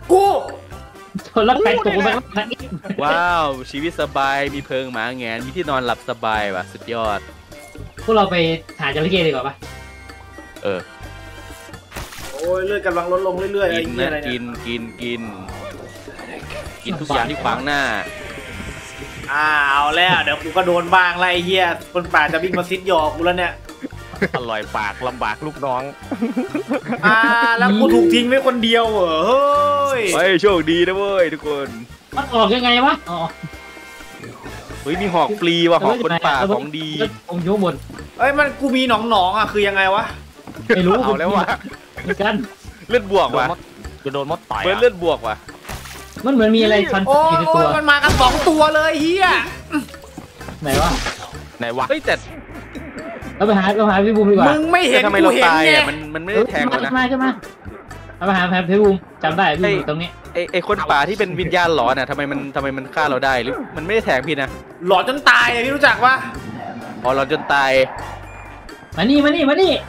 Speaker 1: กู
Speaker 5: ชนแล้วใครตกลงไปแล้วนะ
Speaker 4: ว้าวชีวิตสบายมีเพิงหมาแงนมีที่นอนหลับสบายว่ะสุดยอด
Speaker 5: พวกเราไปหาจระเข้ดีกว่าปะ
Speaker 3: เออ
Speaker 1: โอ้ยเลือดกำลังลดลงเรื่อยๆไอ้
Speaker 4: กิน
Speaker 1: เหี้ย
Speaker 4: นะ
Speaker 1: อะไร
Speaker 4: กิ
Speaker 1: เนี่ย
Speaker 4: นกินกินกินทุกอย่างที่ขวางหน้า
Speaker 1: อ้าวแล้วเดี๋ยวกูก็โดนบ้างแล้วไอ้เหี้ยคนป่าจะวิ่งมาซิดหยอกกูแล้วเนี่ย
Speaker 3: อร่อยปากลำบากลูกน้อง
Speaker 1: อ่าแล้วกูถูกทิ้งไว้คนเดียวเหรอเฮ้ย
Speaker 4: เฮ้ยโชคดีนะเว้ยทุกคน
Speaker 5: มันออกยังไงวะอ๋อ
Speaker 4: เฮ้ยมีหอกฟรีว่ะหอกคนป่าของดี
Speaker 5: แล้วผมโยกบน
Speaker 1: เอ้ยมันกูมีหนองหนองๆอ่ะคือยังไงวะ
Speaker 5: ไม่รู้
Speaker 3: เอาแล้วว่ะ
Speaker 5: เหมือนกัน
Speaker 4: เลือดบวก
Speaker 3: โดน
Speaker 4: ว่ะ
Speaker 3: มดจะโดนมดต่อย
Speaker 4: เบิร์ด
Speaker 3: อะ
Speaker 4: เลือดบวกว่ะ
Speaker 5: มันเหมือนมีอะไรชัน
Speaker 1: โอ้
Speaker 5: อยู่ในตั
Speaker 1: ยว มันมากันสองตัวเลยเฮีย
Speaker 5: ไหนวะ
Speaker 3: ไหนวะ
Speaker 4: เฮ้ยแต่
Speaker 5: เราไปหาเราหาพี่บูมดีกว่า
Speaker 1: มึงไม่เห็น
Speaker 4: ทำไม
Speaker 1: กู
Speaker 4: เรา
Speaker 1: เห็น
Speaker 4: ตาย
Speaker 1: ไง
Speaker 4: อ่ะมันมันไม่ได้แทง
Speaker 5: มา
Speaker 4: เรานะ
Speaker 5: ใช่ไหมใช่ไหมเราไปหาแพพี่บูมจำได้พี่บูมอยู่ตรงนี้
Speaker 4: ไอไอคนป่าที่เป็นวิญญาณหลอนอ่ะทำไมมันทำไมมันฆ่าเราได้หรือมันไม่ได้แทงพี่นะ
Speaker 1: หลอนจนตายอะพี่รู้จักปะ
Speaker 4: พอเราจนตาย
Speaker 5: มานี่มานี่มานี่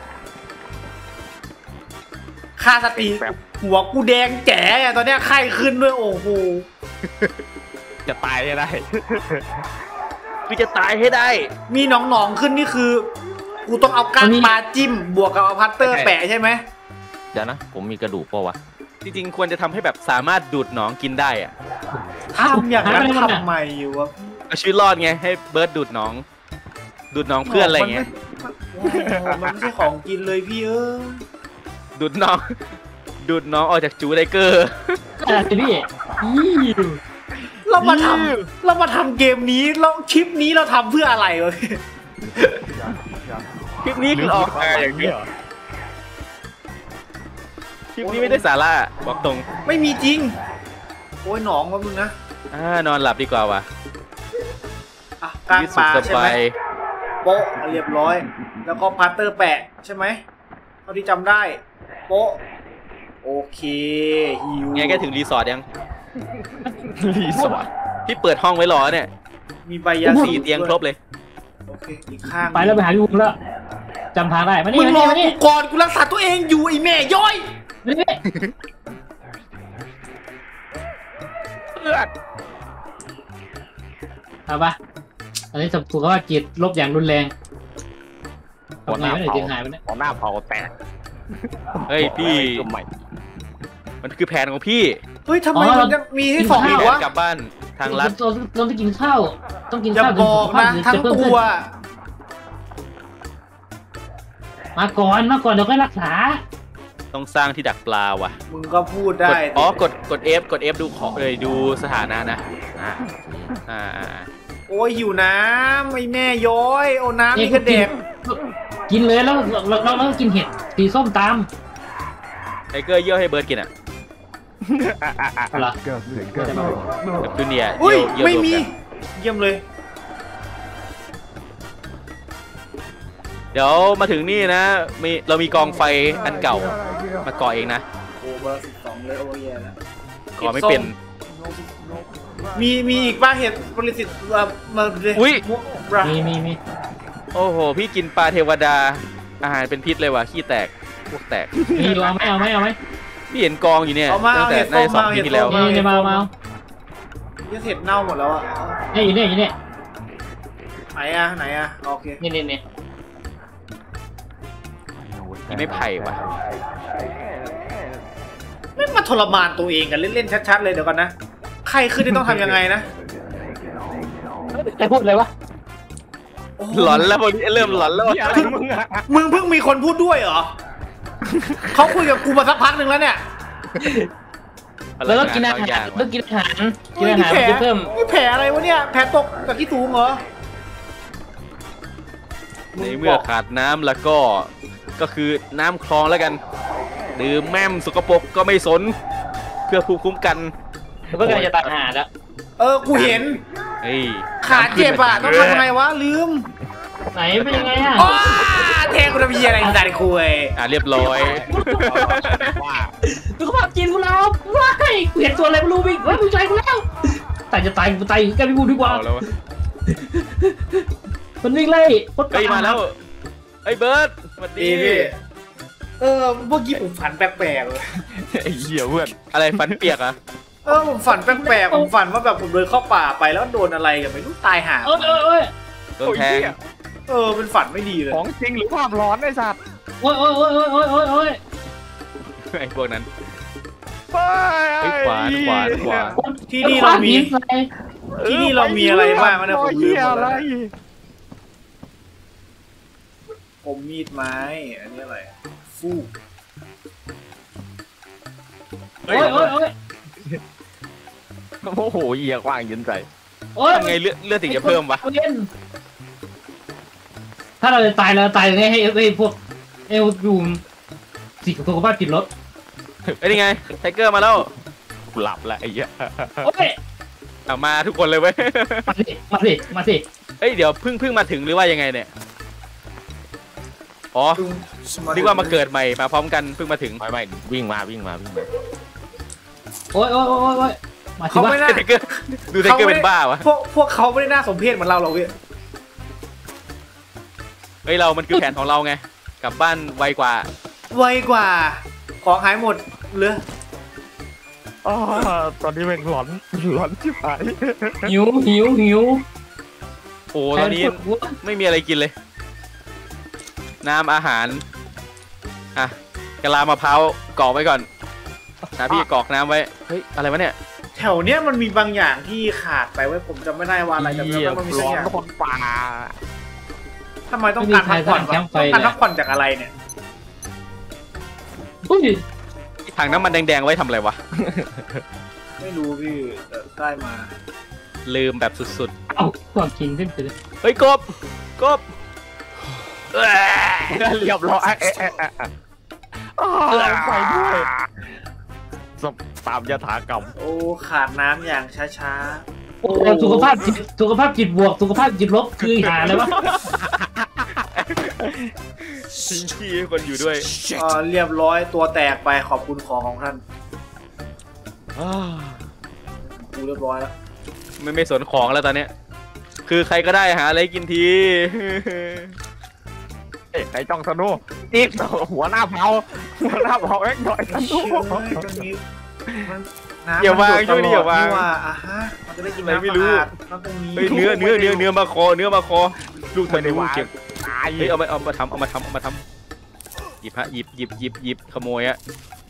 Speaker 1: ค่าสติหัวกูแดงแจ๋อะตอนเนี้ยไข้ขึ้นด้วยโอ้โห
Speaker 3: จะตายให้ได้
Speaker 4: พี่จะตายให้ได้
Speaker 1: มีหนองหนองๆขึ้นนี่คือ กูต้องเอาก้างปลาจิ้มบวกกับเอาพัตเตอร์แปะใช่ไหม
Speaker 3: เดี๋ยวนะ ผมมีกระดูกเปล่าวะ
Speaker 4: จริงๆควรจะทำให้แบบสามารถดูดหนองกินได้อ่ะ
Speaker 1: ทำอย่างนั้นทำไมวะ
Speaker 4: เอาชีวิตรอดไงให้เบิร์ดดูดหนอง ดูดหนองเพื่อนอะไรเงี้ย
Speaker 1: โอ้โหมันไม่ใช่ของกินเลยพี่เออ
Speaker 4: ดูดหนอง ดูดหนองออกจากจูไดเกอร์
Speaker 5: อะไรพี่อี
Speaker 1: เรามาทำเรามาทำเกมนี้แล้วคลิปนี้เราทำเพื่ออะไรวะพี่
Speaker 4: คลิปนี้คือออกมาอย่างนี้คลิปนี้ไม่ได้สาระบอกตรง
Speaker 1: ไม่มีจริงโอ้ยหนองวะมึงนะ
Speaker 4: อ่านอนหลับดีกว่าว่ะ
Speaker 1: อ่ะกลาง
Speaker 4: ชีวิต
Speaker 1: ป
Speaker 4: สุ
Speaker 1: ลา
Speaker 4: ขส
Speaker 1: ใช่ไหม
Speaker 4: บาย
Speaker 1: โป๊ะเรียบร้อย แล้วก็พัตเตอร์แปะใช่ไหมเท่าที่จำได้โป๊ะโอเคฮิว
Speaker 4: ไงแกถึงรีสอร์ทยัง
Speaker 3: รีสอร์ท
Speaker 4: ที่เปิดห้องไว้รอเนี่ย
Speaker 1: มีใบยา
Speaker 4: สี่เตียงครบเลย
Speaker 1: โอเคอีกข้าง
Speaker 5: ไปแล้วไปหาพี่บูมแล้วจำทางได้มานี่
Speaker 1: มึง
Speaker 5: มาร
Speaker 1: อ
Speaker 5: นี่มานี่
Speaker 1: กูก่อนกูรักษาตัวเองอยู่ไอ้แม่ย่อย
Speaker 5: มานี่
Speaker 4: เลือด
Speaker 5: เอาปะอันนี้สุขภาพจิตลบอย่างรุนแรง
Speaker 3: หัว
Speaker 5: ทำ
Speaker 3: ห
Speaker 5: ไง
Speaker 3: น้า
Speaker 5: ไม่ได้
Speaker 3: เผา
Speaker 5: เสียหายไปเนี่ย
Speaker 3: หัวหน้าเผาแตก
Speaker 4: เฮ้ยพี่
Speaker 3: ก็ใหม่
Speaker 4: มันคือแผนของพี่
Speaker 1: เฮ้ยทำไมมันยังมีให้สอง
Speaker 4: มี
Speaker 1: อีก
Speaker 4: แผน
Speaker 1: วะ
Speaker 4: กลับบ้านทางลัด
Speaker 5: เราเราต้องกินข้าวต้องกิน
Speaker 1: อย่า
Speaker 5: ข้าว
Speaker 1: บอกนะ
Speaker 5: ถึ
Speaker 1: ทั้ง
Speaker 5: จะเพิ่ม
Speaker 1: ตั
Speaker 5: ขึ้น
Speaker 1: ว
Speaker 5: มาก่อนมาก่อนเดี๋ยวค่อยรักษา
Speaker 4: ต้องสร้างที่ดักปลาว่ะ
Speaker 1: มึงก็พูด
Speaker 4: ก
Speaker 1: ได้
Speaker 4: ดอ๋อกดกด F กด F ดูของเลยดูสถานะนะอ่าอ่าอ่า
Speaker 1: โอ้ยหิวน้ำไอ้แม่ย้อยโอ้น้ำนี่กระเด็ก
Speaker 5: กินเลยแล้วเราเราเรากินเห็ดสีส้มตาม
Speaker 4: ไทเกอร์เยี่ยวให้เบิร์ดกินอ่ะ
Speaker 5: อะไร
Speaker 4: กับจูเนียร์
Speaker 1: อุ้ย
Speaker 4: เยี่ยว
Speaker 1: ไม่
Speaker 4: เยี่
Speaker 1: มี
Speaker 4: ยวรวกัน
Speaker 1: เยี่ยมเลย
Speaker 4: เดี๋ยวมาถึงนี่นะมีเรามีกองไฟอันเก่ามาก่อเองนะ
Speaker 1: โอ้เบอร์สิบสองเลยโอ้ยแย่แล้ว
Speaker 4: ก่อไม่เป็น
Speaker 1: มีมีอีกบ้าเห็ดบริสิทธิ์เอ่อมาเลย
Speaker 4: อุ๊ย
Speaker 1: บรา
Speaker 5: มีมีมี
Speaker 4: โอ้โห พี่กินปลาเทวดา อาหารเป็นพิษเลยว่ะ ขี้แตก พวกแตก
Speaker 5: มีอยู่เอาไหมเอาไหมเอาไหม
Speaker 4: พี่เห็นกองอยู่เนี่ย
Speaker 1: เอามา
Speaker 4: ตั้
Speaker 1: เอา
Speaker 4: งแต่
Speaker 1: เห็ด
Speaker 4: ใน
Speaker 1: ส้ม
Speaker 4: สอ
Speaker 1: มาง เอา
Speaker 4: ปี
Speaker 1: เห็ด
Speaker 4: ที่
Speaker 1: ส้
Speaker 4: แล้
Speaker 1: ม
Speaker 4: ว
Speaker 1: มา
Speaker 5: นี่เนี่ยมาเอามาเอา
Speaker 1: เนี่ยเห็ดเน่าหมดแล้วอ่ะ
Speaker 5: เนี่ยอยู่เนี่ยอยู่เนี่ย
Speaker 1: ไหนอ่ะไหนอ่ะโอเค
Speaker 5: นี่นี่นี่
Speaker 4: มีไม่ไผ่ว่ะ
Speaker 1: ไม่มาทรมานตัวเองกันเล่นๆชัดๆเลยเดี๋ยวก่อนนะใครขึ้นนี่ต้องทำยังไงนะ
Speaker 5: ใครพูดอะไรวะ
Speaker 1: โอ้
Speaker 4: หลอนแล้วพอดีเริ่มหลอนแล้ว
Speaker 3: เหี้ยอะไรมึงอะ
Speaker 1: มึงเพิ่งมีคนพูดด้วยเหรอ เขาคุยกับกูมาสักพักหนึ่งแล้วเนี่ย
Speaker 5: แล้วต้องกินอาหาร
Speaker 4: บงย่ง
Speaker 5: ต้อง
Speaker 4: ว่ะ
Speaker 5: กินอาหารกิ
Speaker 1: เฮ้
Speaker 5: น
Speaker 1: ย
Speaker 5: อา
Speaker 1: นี่
Speaker 5: หาร
Speaker 1: แผล
Speaker 5: มันจะเพิ่ม
Speaker 1: นี่แผลอะไรวะเนี่ยแผลตกจากที่ตูงเหรอ
Speaker 4: ในเมื่อขาดน้ำแล้วก็ ก็คือน้ำคลองแล้วกัน ดื่มแม่มสกปรกก็ไม่สน เพื่อภูมิคุ้มกัน
Speaker 5: แล้วก็กำลังจะตัดอาหารแล้ว
Speaker 1: เออกูเห็น
Speaker 4: เฮ้ย
Speaker 1: ขาเจ็บอ่ะต้องทำไงวะลืม
Speaker 5: ไหนเป็นยังไงอ่ะ
Speaker 1: อ้าแทงกูทำยียอะไรสัตว์คุย
Speaker 4: อ่ะเรียบร้อย
Speaker 3: ว่า
Speaker 5: สุขภาพจิตของเราว้ายเห็นตัวอะไรไม่รู้วิ่งว้ายผู้ชายกูแล้วแต่จะตายกูตายแกพี่บูดีกว่า
Speaker 4: เอาแล้ววะ
Speaker 5: มันวิ่งไล่ปด
Speaker 4: เฮ้ยมาแล้วเฮ้ยเบิร์ดสวัส
Speaker 1: ดี
Speaker 4: ดี
Speaker 1: พี่เออเมื่อกี้ผมฝันแปลกๆเลย
Speaker 3: ไอ้เหี้ยเพื่อน
Speaker 4: อะไรฟันเปียกอะ
Speaker 1: เออผมฝันแปลกๆผมฝันว่าแบบผมเดินเข้าป่าไปแล้วโดนอะไรกันไม่รู้ตายห่า
Speaker 5: เอ้ยเอ้ยเอ้ย
Speaker 4: โดนแทง
Speaker 1: เออเป็นฝันไม่ดีเลย
Speaker 3: ของจริงหรือความร้อนไอ้สัตว์
Speaker 5: โอ้ยโอ้ยโอ้ยโอ้ยโอ้ยโอ้ยโอ้ย
Speaker 4: ไอ้พวกนั้น
Speaker 3: ไป
Speaker 4: ไอ้ขวานขวานขวาน
Speaker 1: ที่นี่เรามี
Speaker 5: ใส่
Speaker 1: ที่นี่เรามีอะไรบ้างวะเนี่ยผมลืมหมดแล้ว
Speaker 3: อะไร
Speaker 1: ผมมีดไม้อันนี้อะไรฟูก
Speaker 5: โอ้ยโอ้ยโอ้ย
Speaker 3: โอ้โหเหี้ยกว้างยืนใจ
Speaker 5: โอ้ย
Speaker 4: ทำไงเลือดเลือดถึงจะเพิ่มวะ
Speaker 5: ถ้าเราจะตายเราตายยังไงให้ไอ้พวกเอลยูมสิสุขภาพจิตลด
Speaker 4: ไอ้นี่ไงไทเกอร์มาแล้ว
Speaker 3: กูหลับแล้วไอ้เหี้ย
Speaker 5: โอ้ย
Speaker 4: เอามาทุกคนเลยเว้ย
Speaker 5: มาสิมาสิมาสิ
Speaker 4: เอ้ยเดี๋ยวเพิ่งเพิ่งมาถึงหรือว่ายังไงเนี่ยอ๋อนึกว่ามาเกิดใหม่มาพร้อมกันเพิ่งมาถึง
Speaker 3: ไม่ไม่วิ่งมาวิ่งมาวิ่งมา
Speaker 5: โอ้ยโอ้ยโอ้ยโอ้ยมาสิ
Speaker 1: เขา
Speaker 5: วะ
Speaker 1: ไม่น่า
Speaker 4: ไทเกอร์ดูไทเกอร์เป็นบ้าวะ
Speaker 1: พวกพวกเขาไม่ได้น่าสมเพชเหมือนเราหรอกพี่
Speaker 4: เฮ้ยเรามันคือแผนของเราไงกลับบ้านไวกว่า
Speaker 1: ไวกว่าของหายหมดเหลือ
Speaker 3: อ๋อตอนนี้แม่งหลอนหลอนชิบหาย
Speaker 5: หิวหิวหิว
Speaker 4: โอ้ตอนนี้
Speaker 5: แทปวดหัว
Speaker 4: ไม่มีอะไรกินเลย น้ำอาหารอ่ะกะลามะพร้าวกรอกไว้ก่อนนะพี่กรอกน้ำไว้เฮ้ยอะไรวะเนี่ย
Speaker 1: แถวเนี้ยมันมีบางอย่างที่ขาดไปไว้ยผมจำไม่ได้ว่าอะไรแต่
Speaker 3: เหี้ย
Speaker 1: ว่ามันมีสั
Speaker 3: ร้
Speaker 1: ก
Speaker 3: อน
Speaker 1: อย่าง
Speaker 3: คนป่า
Speaker 1: ทำไมต้องการพักผ่อนวะต้องการพักผ่อนจากอะไรเนี่ย
Speaker 5: อุ้ย
Speaker 4: ถังน้ำมันแดงๆไว้ทำอะไรวะ
Speaker 1: ไม่รู้พี่แต่ได้มา
Speaker 4: ลืมแบบสุด
Speaker 5: เอ้าความจริงขึ้นไปเลย
Speaker 4: ๆ เฮ้ยกบกบเอ้ย
Speaker 3: เรียบร้อยอ๋อไปด้วยสบตามยถากรรม
Speaker 1: โอ้ขาดน้ำอย่างช้า
Speaker 5: โอ้สุขภาพจิตสุขภาพจิตบวกสุขภาพจิตลบคือหาเลยวะ
Speaker 4: ทิ้งที่ให้คนอยู่ด้วย
Speaker 1: ๆเออเรียบร้อยตัวแตกไปขอบคุณของของท่านกูเรียบร้อยแล้ว
Speaker 4: ไม่ไม่สนของแล้วตอนเนี้ยคือใครก็ได้หาอะไรกินที
Speaker 3: เอ้ยใครจ้องธนูอีกหัวหน้าเผาหัวหน้าเผาเอ็กหน่อยธนู
Speaker 1: เชื่อตรงนี้มันน้ำ
Speaker 4: อย่าวาง
Speaker 1: มัน
Speaker 4: ช่วยดิอย่าวาง
Speaker 1: นี่ว่าอ่ะฮะมันจะได้กิน
Speaker 4: อะไร
Speaker 1: น้ำ
Speaker 4: ไม่รู้
Speaker 1: สะอาดน้ำตรงนี้
Speaker 4: เฮ้ยเนื้อเนื้อเนื้อเนื้อมาคอเนื้อมาคอลูกธ
Speaker 3: ไม่ได้
Speaker 4: นู
Speaker 3: วาง
Speaker 4: เก็บ
Speaker 3: ตาย
Speaker 4: เฮ้ยเอามาเอามาทำเอามาทำเอามาทำหยิบฮะหยิบหยิบหยิบหยิบขโมยอะ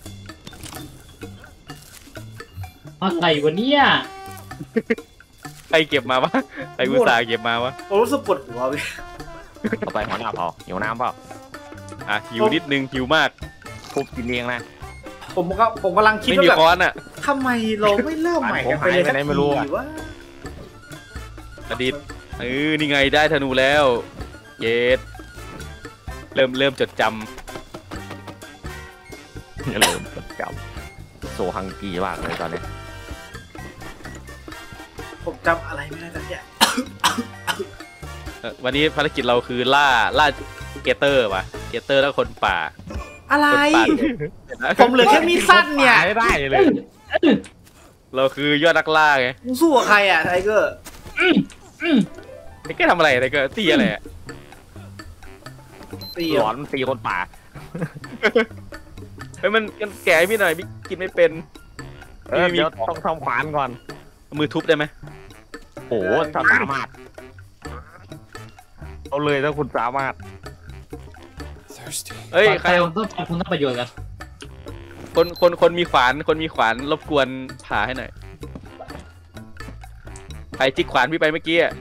Speaker 5: อะไรวะเนี่ย
Speaker 4: ใครเก็บมาวะใครอุตส่าห์เก็บมาวะ
Speaker 1: ผมรู้สึกปวดหัวพี่
Speaker 3: ต่อไปหัวหน้าเผาหิวน้ำเปล่า
Speaker 4: อ่ะหิวนิดนึงหิวมาก
Speaker 3: ทุบกินเองนะ
Speaker 1: ผมก็ผมกำลังคิด
Speaker 4: ไม่
Speaker 1: ว่า
Speaker 4: มี
Speaker 1: แบบ
Speaker 4: ค้อนอะ
Speaker 1: ทำไมเราไม่เริ่มใหม่กันไปเลยสักทีวะ
Speaker 4: อดีตเออนี่ไงได้ธนูแล้ว เย็ดเริ่มเริ่มจดจ
Speaker 3: อย่าลืมจดจำโซฮังกีมากเลยตอนนี้
Speaker 1: ผมจำอะไรไม่ได้สักอย่าง
Speaker 4: ำเอ่อวันนี้ภารกิจเราคือล่าล่าเกเตอร์ว่ะเกเตอร์แล้วคนป่า
Speaker 1: อะไร
Speaker 4: คนป่า
Speaker 1: ผมเหลือแค่มีดสั้นเนี่ย
Speaker 3: ไม่ได้เลย
Speaker 4: เราคือยอดนักล่าไง
Speaker 1: มึงสู้กับใครอ่ะไทเกอร์
Speaker 5: อืมอืม
Speaker 4: ไอ้แกทำอะไรไอ้แกตีอะไรอะ
Speaker 1: ตี
Speaker 3: หลอนตีคนป่า
Speaker 4: เฮ้ยมันมันแก่ให้พี่หน่อยพี่กินไม่เป็น
Speaker 3: เออเดี๋ยวต้องทำขวานก่อน
Speaker 4: เอามือทุบได้ไหม
Speaker 3: โอ้โหถ้าสามารถเอาเลยถ้าคุณสามารถ
Speaker 4: เฮ้ยใคร
Speaker 5: ต้องทำคุณประโยชน์กัน
Speaker 4: คนคนคนมีขวานคนมีขวานรบกวนผ่าให้หน่อยใครจิกขวานพี่ไปเมื่อกี้อะ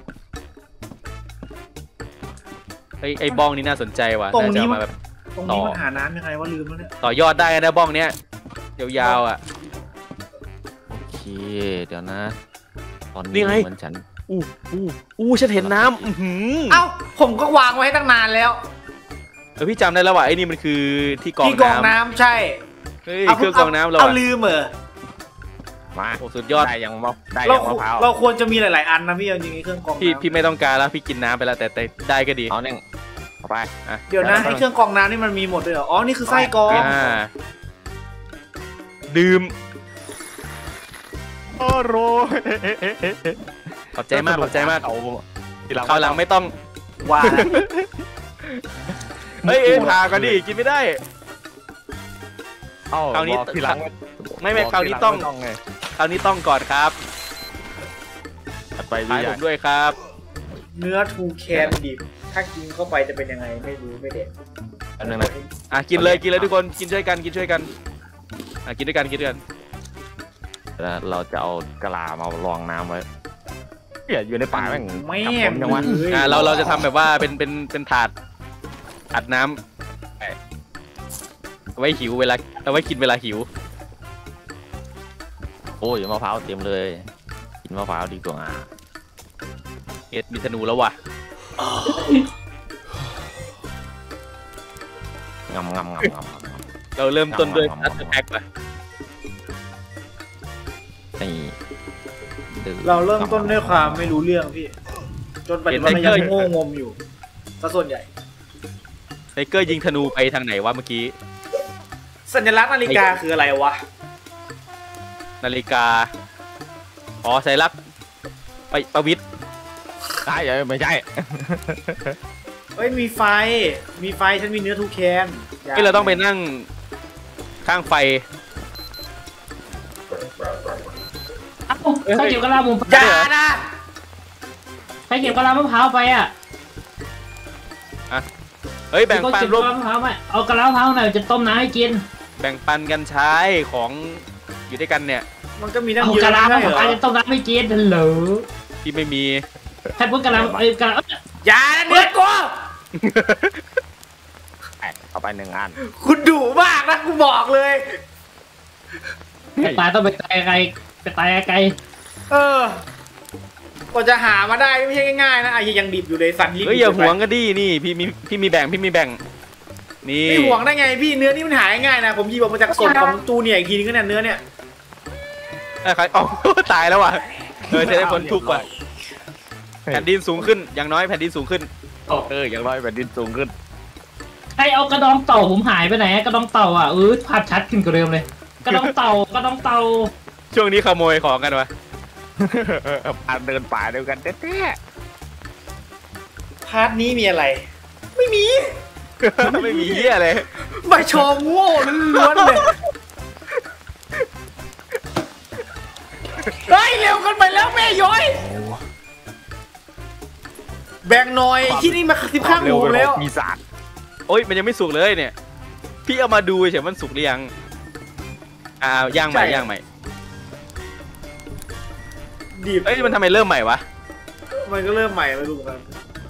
Speaker 4: ไอไอบ้องนี่น่าสนใจว่ะ
Speaker 1: ตรง
Speaker 4: น่าจะ
Speaker 1: นี้
Speaker 4: เอา
Speaker 1: มั
Speaker 4: มาน แบบ
Speaker 1: ตรงนี้มันหาน้ำยังไงวะลืมแล้วเนี่ย
Speaker 4: ต่อยอดได้นะบ้องเนี้ยยาวๆอ่ะ
Speaker 3: โอเคเดี๋ยวนะ ตอน
Speaker 4: นี่
Speaker 3: นี้
Speaker 4: ไง
Speaker 3: เหมือนฉัน
Speaker 4: อู้อู้อู้ฉันเห็นน้ำอื้อหือ
Speaker 1: เอ้าผมก็วางไว้ตั้งนานแล้ว
Speaker 4: เออพี่จำได้แล้วว่ะไอ้นี่มันคือที่กรอง
Speaker 1: ที่กรอง
Speaker 4: น้ำ
Speaker 1: น้ำใช่
Speaker 4: เฮ้ยเครื่องกรองน้ำเรา
Speaker 1: เอา
Speaker 4: อะ
Speaker 1: ลืมเหรอ
Speaker 3: มา
Speaker 4: โอ้สุดยอด
Speaker 3: ได้ยังมะได้
Speaker 1: เรา
Speaker 3: ยังมะพร้าว
Speaker 1: เราควรจะมีหลาย ๆ อันนะพี่เอาจริงๆเครื่องกรอง
Speaker 4: พี่
Speaker 1: น้ำ
Speaker 4: พี่ไม่ต้องการแล้วพี่กินน้ำไปแล้วแต่แต่ได้ก็ดี
Speaker 3: เอาหนึ่งเอาไป
Speaker 4: อ่ะ
Speaker 1: เดี๋ยวนะไอ้เครื่องกรองน้ำนี่มันมีหมดเลยเหรออ๋อนี่คือไส้กรอง
Speaker 4: อ่าดื่ม
Speaker 3: โอ้โร
Speaker 4: ขอบใจมากขอบใจมาก
Speaker 3: เอาทีหลัง
Speaker 4: คราวหลังไม่ต้อง
Speaker 1: ว่าแล้ว
Speaker 3: ม
Speaker 4: เฮ้ยเอ้ยผ่ากันดิกินไม่ได้
Speaker 3: เอ้า
Speaker 4: คราวนี้
Speaker 3: บอกทีหลัง
Speaker 4: ไม่ไม่
Speaker 3: บอก
Speaker 4: คราวนี้ต้อง
Speaker 3: ทีหลัไไง
Speaker 4: คราวนี้ต้องก่อนครับ
Speaker 3: ถัดไป
Speaker 4: ถ่า
Speaker 3: พี่
Speaker 4: ย
Speaker 3: ให
Speaker 4: ผ
Speaker 3: ญ่
Speaker 4: มด้วยครับ
Speaker 1: เนื้อทูแคนดิบถ้ากินเข้าไปจะเป็นยังไงไม่รู้ไม่เด็ด
Speaker 3: อันนึงนะ
Speaker 4: อ่ะกินเลยกินเลยทุกคนกินช่วยกันกินช่วยกันอ่ะกินด้วยกันกินด้วยกัน
Speaker 3: แล้วเราจะเอากะลามาลองน้ำไว้เหี้ยอยู่ในป่าแม่ง
Speaker 1: แม่
Speaker 3: จับผมยังวะ
Speaker 1: เลย
Speaker 4: อ่ะเราเราจะทำแบบว่าเป็นเป็นเป็นถาดอัดน้ำเอาไว้หิวเวลาเอาไว้กินเวลาหิว
Speaker 3: โอ้ยมะพร้าวเต็มเลยกินมะพร้าวดีกว่า
Speaker 4: เอ็ดมีธนูแล้วว่ะ
Speaker 3: งำงำงำงำงำ
Speaker 4: เราเริ่มต้นด้วยอัตแพ็กป่ะ
Speaker 3: นี่ดื้อ
Speaker 1: เราเริ่มต้นด้วยความไม่รู้เรื่องพี่ จนปัจจุบันมันยังโง่งมอยู่ซะส่วนใหญ่
Speaker 4: ไทเกอร์ยิงธนูไปทางไหนวะเมื่อกี้
Speaker 1: สัญลักษณ์นาฬิกาคืออะไรวะ
Speaker 4: นาฬิกาอ๋อสัญลักษณ์ไปประวิตร
Speaker 3: ใช่ไม่ใช่
Speaker 1: เฮ้ยมีไฟ มีไฟฉันมีเนื้อทูแคน
Speaker 4: เฮ้ยเราต้องไปนั่งข้างไฟ
Speaker 5: เอ้าใครเก็บกะลาผมไป
Speaker 1: อย่านะ
Speaker 5: ใครเก็บกะลามะพร้าวไปอ่ะ
Speaker 4: เฮ้ยแบ่ง
Speaker 5: ก็
Speaker 4: ปัน
Speaker 5: เก็บ
Speaker 4: ร่ว
Speaker 5: กะ
Speaker 4: ม
Speaker 5: ลามะพร้าวไปเอากะลามะพร้าวหน่อยจะต้มน้ำให้กิน
Speaker 4: แบ่งปันกันใช้ของอยู่ด้วยกันเนี่ย
Speaker 1: มันก็มีตั้ง
Speaker 5: เอา
Speaker 1: เยอะ
Speaker 5: กะลามะ
Speaker 1: ใช่
Speaker 5: พ
Speaker 1: เหรอ
Speaker 5: ร้าวจะต้มน้ำให้กินเหรอ
Speaker 4: ที่ไม่มี
Speaker 5: ใครพูดกะลาไอ้กะลา
Speaker 1: อย่านะเนื้อกู
Speaker 3: เอาไปหนึ่งอัน
Speaker 1: คุณดุมากนะกูบอกเลย
Speaker 5: ตายต้องไปตายไกลไปตายไกล
Speaker 1: เออกว่าจะหามาได้ไม่ใช่ง่ายๆนะไอ้ยังดิบอยู่เลยสันลิบ
Speaker 4: เฮ้ยอย่าหวงก็ดีนี่พี่มีพี่มีแบ่งพี่มีแบ่งนี่
Speaker 1: ไม่ห่วงได้ไงพี่เนื้อนี่มันหายง่ายนะผมหยิบออกมาจากศพของตูเนี่ยอีกทีนึงก็เนี่ยเนื้อเนี่ย
Speaker 4: ไอ้ใครอ๋อ ตายแล้วว่ะเออจะได้พ้นทุกข์ว่ะแผ่นดินสูงขึ้นอย่างน้อยแผ่นดินสูงขึ้น
Speaker 3: เอออย่างน้อยแผ่นดินสูงขึ้น
Speaker 5: ใครเอากระดองเต่าผมหายไปไหนกระดองเต่าอ่ะเออภาพชัดขึ้นกว่าเดิมเลย กระดองเต่ากระดองเต่า
Speaker 4: ช่วงนี้ขโมยของกันวะ
Speaker 3: ป่าเดินป่าเดียวกันแท้
Speaker 1: พาร์ทนี้มีอะไร ไม่มี
Speaker 4: ไม่มีเหี้ยเลย
Speaker 1: มาโชว์โง่ล้วนๆเลยเฮ้ยเร็วกันไปแล้วแม่ย้อยแบ่งหน่อยที่นี่มาสิบข้างหูแล้ว
Speaker 3: ๆปีศาจ
Speaker 4: โอ้ยมันยังไม่สุกเลยเนี่ย พี่เอามาดูเฉยมันสุกหรือยังอ่าย่างใหม่ย่างใหม่
Speaker 1: ดิบ
Speaker 4: เอ้ยมันทำไมเริ่มใหม่วะ
Speaker 1: มันก็เริ่มใหม่มาดูกัน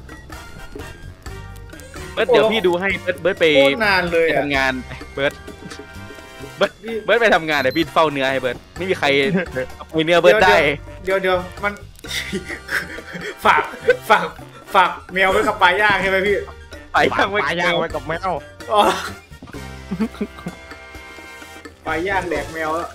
Speaker 4: เบิร์ดเดี๋ยวพี่ดูให้เบิร์ดเบิร์ดไป
Speaker 1: โคตรนานเลย
Speaker 4: ไป
Speaker 1: อ่ะ
Speaker 4: ทำงานเบิร์ดเบิร์ดเบิร์ดไปทำงานเดี๋ยวพี่เฝ้าเนื้อให้เบิร์ดไม่มีใครมีเนื้อเบิร์ดได้
Speaker 1: เดี๋ยวเดี๋ยวมัน ฝากฝากฝากแมวไว้กับปลาย่างใช่ไหมพี่
Speaker 4: ไปย่างไว้
Speaker 3: ป่าย่างไว้กับแมว
Speaker 1: อ๋อปลาย่างแดกแมวแล้ว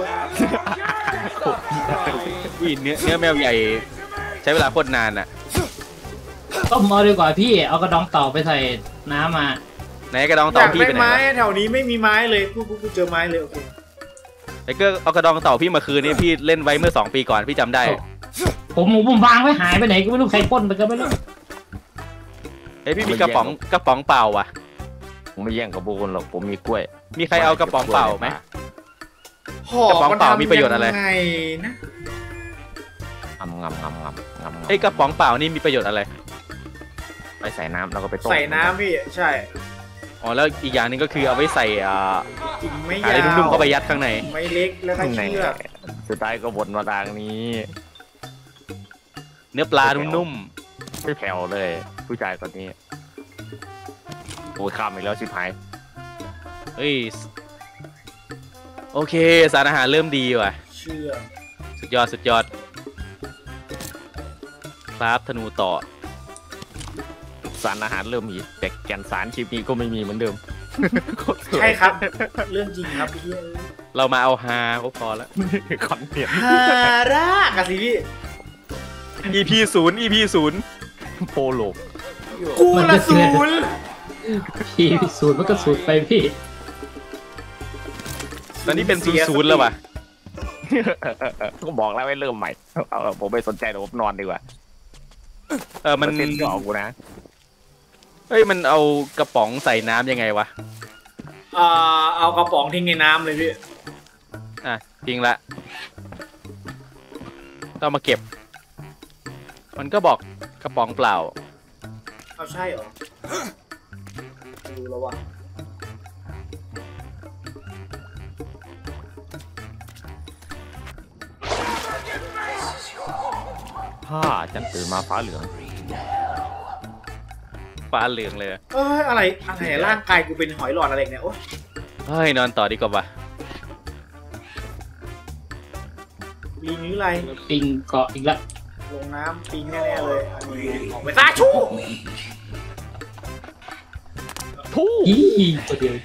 Speaker 4: อุ้ยเนื้อเนื้อแมวใหญ่ ใช้เวลาโคตรนานอ่ะ
Speaker 5: ต้มเอาดีกว่าพี่เอากระดองเต่าไปใส่น้ำมา
Speaker 4: ไหนกระดอง
Speaker 1: อ
Speaker 4: เต่าย
Speaker 1: าก
Speaker 4: พี่
Speaker 1: ได้
Speaker 4: ไปไหน
Speaker 1: ไม้
Speaker 4: วะ
Speaker 1: แถวนี้ไม่มีไม้เลยกูกูกูเจอไม้เลยโอเค
Speaker 4: ไอ้ก็เอากระดองเต่าพี่มาคืนนี่พี่เล่นไว้เมื่อสองปีก่อนพี่จำได้
Speaker 5: ผมผมวางไว้หายไปไหนก็ไม่รู้ใครปล้นไปก็ไม่รู้
Speaker 4: เฮ้ยพี่มีกระป๋องกระป๋องเปล่าว่ะ
Speaker 3: ผมไม่แย่งกับพวกคุณหรอกผมมีกล้วย
Speaker 4: มีใครเอากระป๋องเปล่าไหม
Speaker 1: ห่อก
Speaker 4: ระป๋องเปล่ามีประโยชน์อะไร
Speaker 1: มันทำยังไงนะ
Speaker 3: งำงำงำงำงำ
Speaker 4: ไอ้กระป๋องเปล่านี่มีประโยชน์อะไร
Speaker 3: ไปใส่น้ำแล้วก็ไปต้ม
Speaker 1: ใส่น้ำพี่ใช่
Speaker 4: อ๋อแล้วอีกอย่างหนึงก็คือเอาไว้ใส่อ่า
Speaker 1: กิ่งไม่
Speaker 4: อะ
Speaker 1: ยา
Speaker 4: ไร
Speaker 1: ว
Speaker 4: นุ่มๆเข้าไปยัดข้างใน
Speaker 1: ไม่เล็กแล้วก็
Speaker 3: ไหน
Speaker 1: เชือก
Speaker 3: สุดท้ายก็วนมาทางนี้
Speaker 4: เนื้อปลานุ่ม
Speaker 3: ไม่แผ่วเลย ผู้ชายคนนี้โอ้ยข้ามอีกแล้วชิบหาย
Speaker 4: ๆเฮ้ยโอเคสารอาหารเริ่มดีว่ะ
Speaker 1: เชือก
Speaker 4: สุดยอดสุดยอดครับธนูต่อ
Speaker 3: สารอาหารเริ่มมีแต่แก่นสารคลิปนี้ก็ไม่มีเหมือนเดิม
Speaker 1: ใช่ครับ เรื่องจริงครับพี่
Speaker 4: เรามาเอาฮาก็พอแล้ว
Speaker 3: คอนเทนต์
Speaker 1: ฮาร่ากันสิพี่
Speaker 4: อี พี ศูนย์ อี พี ศูนย์
Speaker 3: โปโล
Speaker 1: กูละศูนย์
Speaker 5: พี่สูตรมันก็สูตรไปพี่
Speaker 4: ตอนนี้เป็นศูนย์ศูนย์แล้วว่ะ
Speaker 3: ก็บอกแล้วให้เริ่มใหม่เอาผมไม่สนใจเดี๋ยวผมนอนดีกว่า
Speaker 4: เออมัน
Speaker 3: เต้นก็ออกกูนะ
Speaker 4: เฮ้ยมันเอากระป๋องใส่น้ำยังไงวะ
Speaker 1: อ่าเอากระป๋องทิ้งในน้ำเลยพี่
Speaker 4: อ่ะทิ้งละต้องมาเก็บ มันก็บอกกระป๋องเปล่า
Speaker 1: เอาใช่เหรอดูแล้วว่ะ
Speaker 3: ถ้าฉันตื่นมาฟ้าเหลือง
Speaker 4: ฟ้าเหลืองเลย
Speaker 1: เอ้ยอะไรอะไรร่างกายกูเป็นหอยหลอดอะไรเนี่ยโอ๊ย
Speaker 4: เฮ้ยนอนต่อดีกว่าวะ
Speaker 1: ลิงหรืออะไร
Speaker 5: ปิงเกาะอีกแล้ว
Speaker 1: ลงน้ำปิงแน่ๆเลยอันนี้ออกไปซาชู
Speaker 3: ทู่
Speaker 5: อีตัวเดียว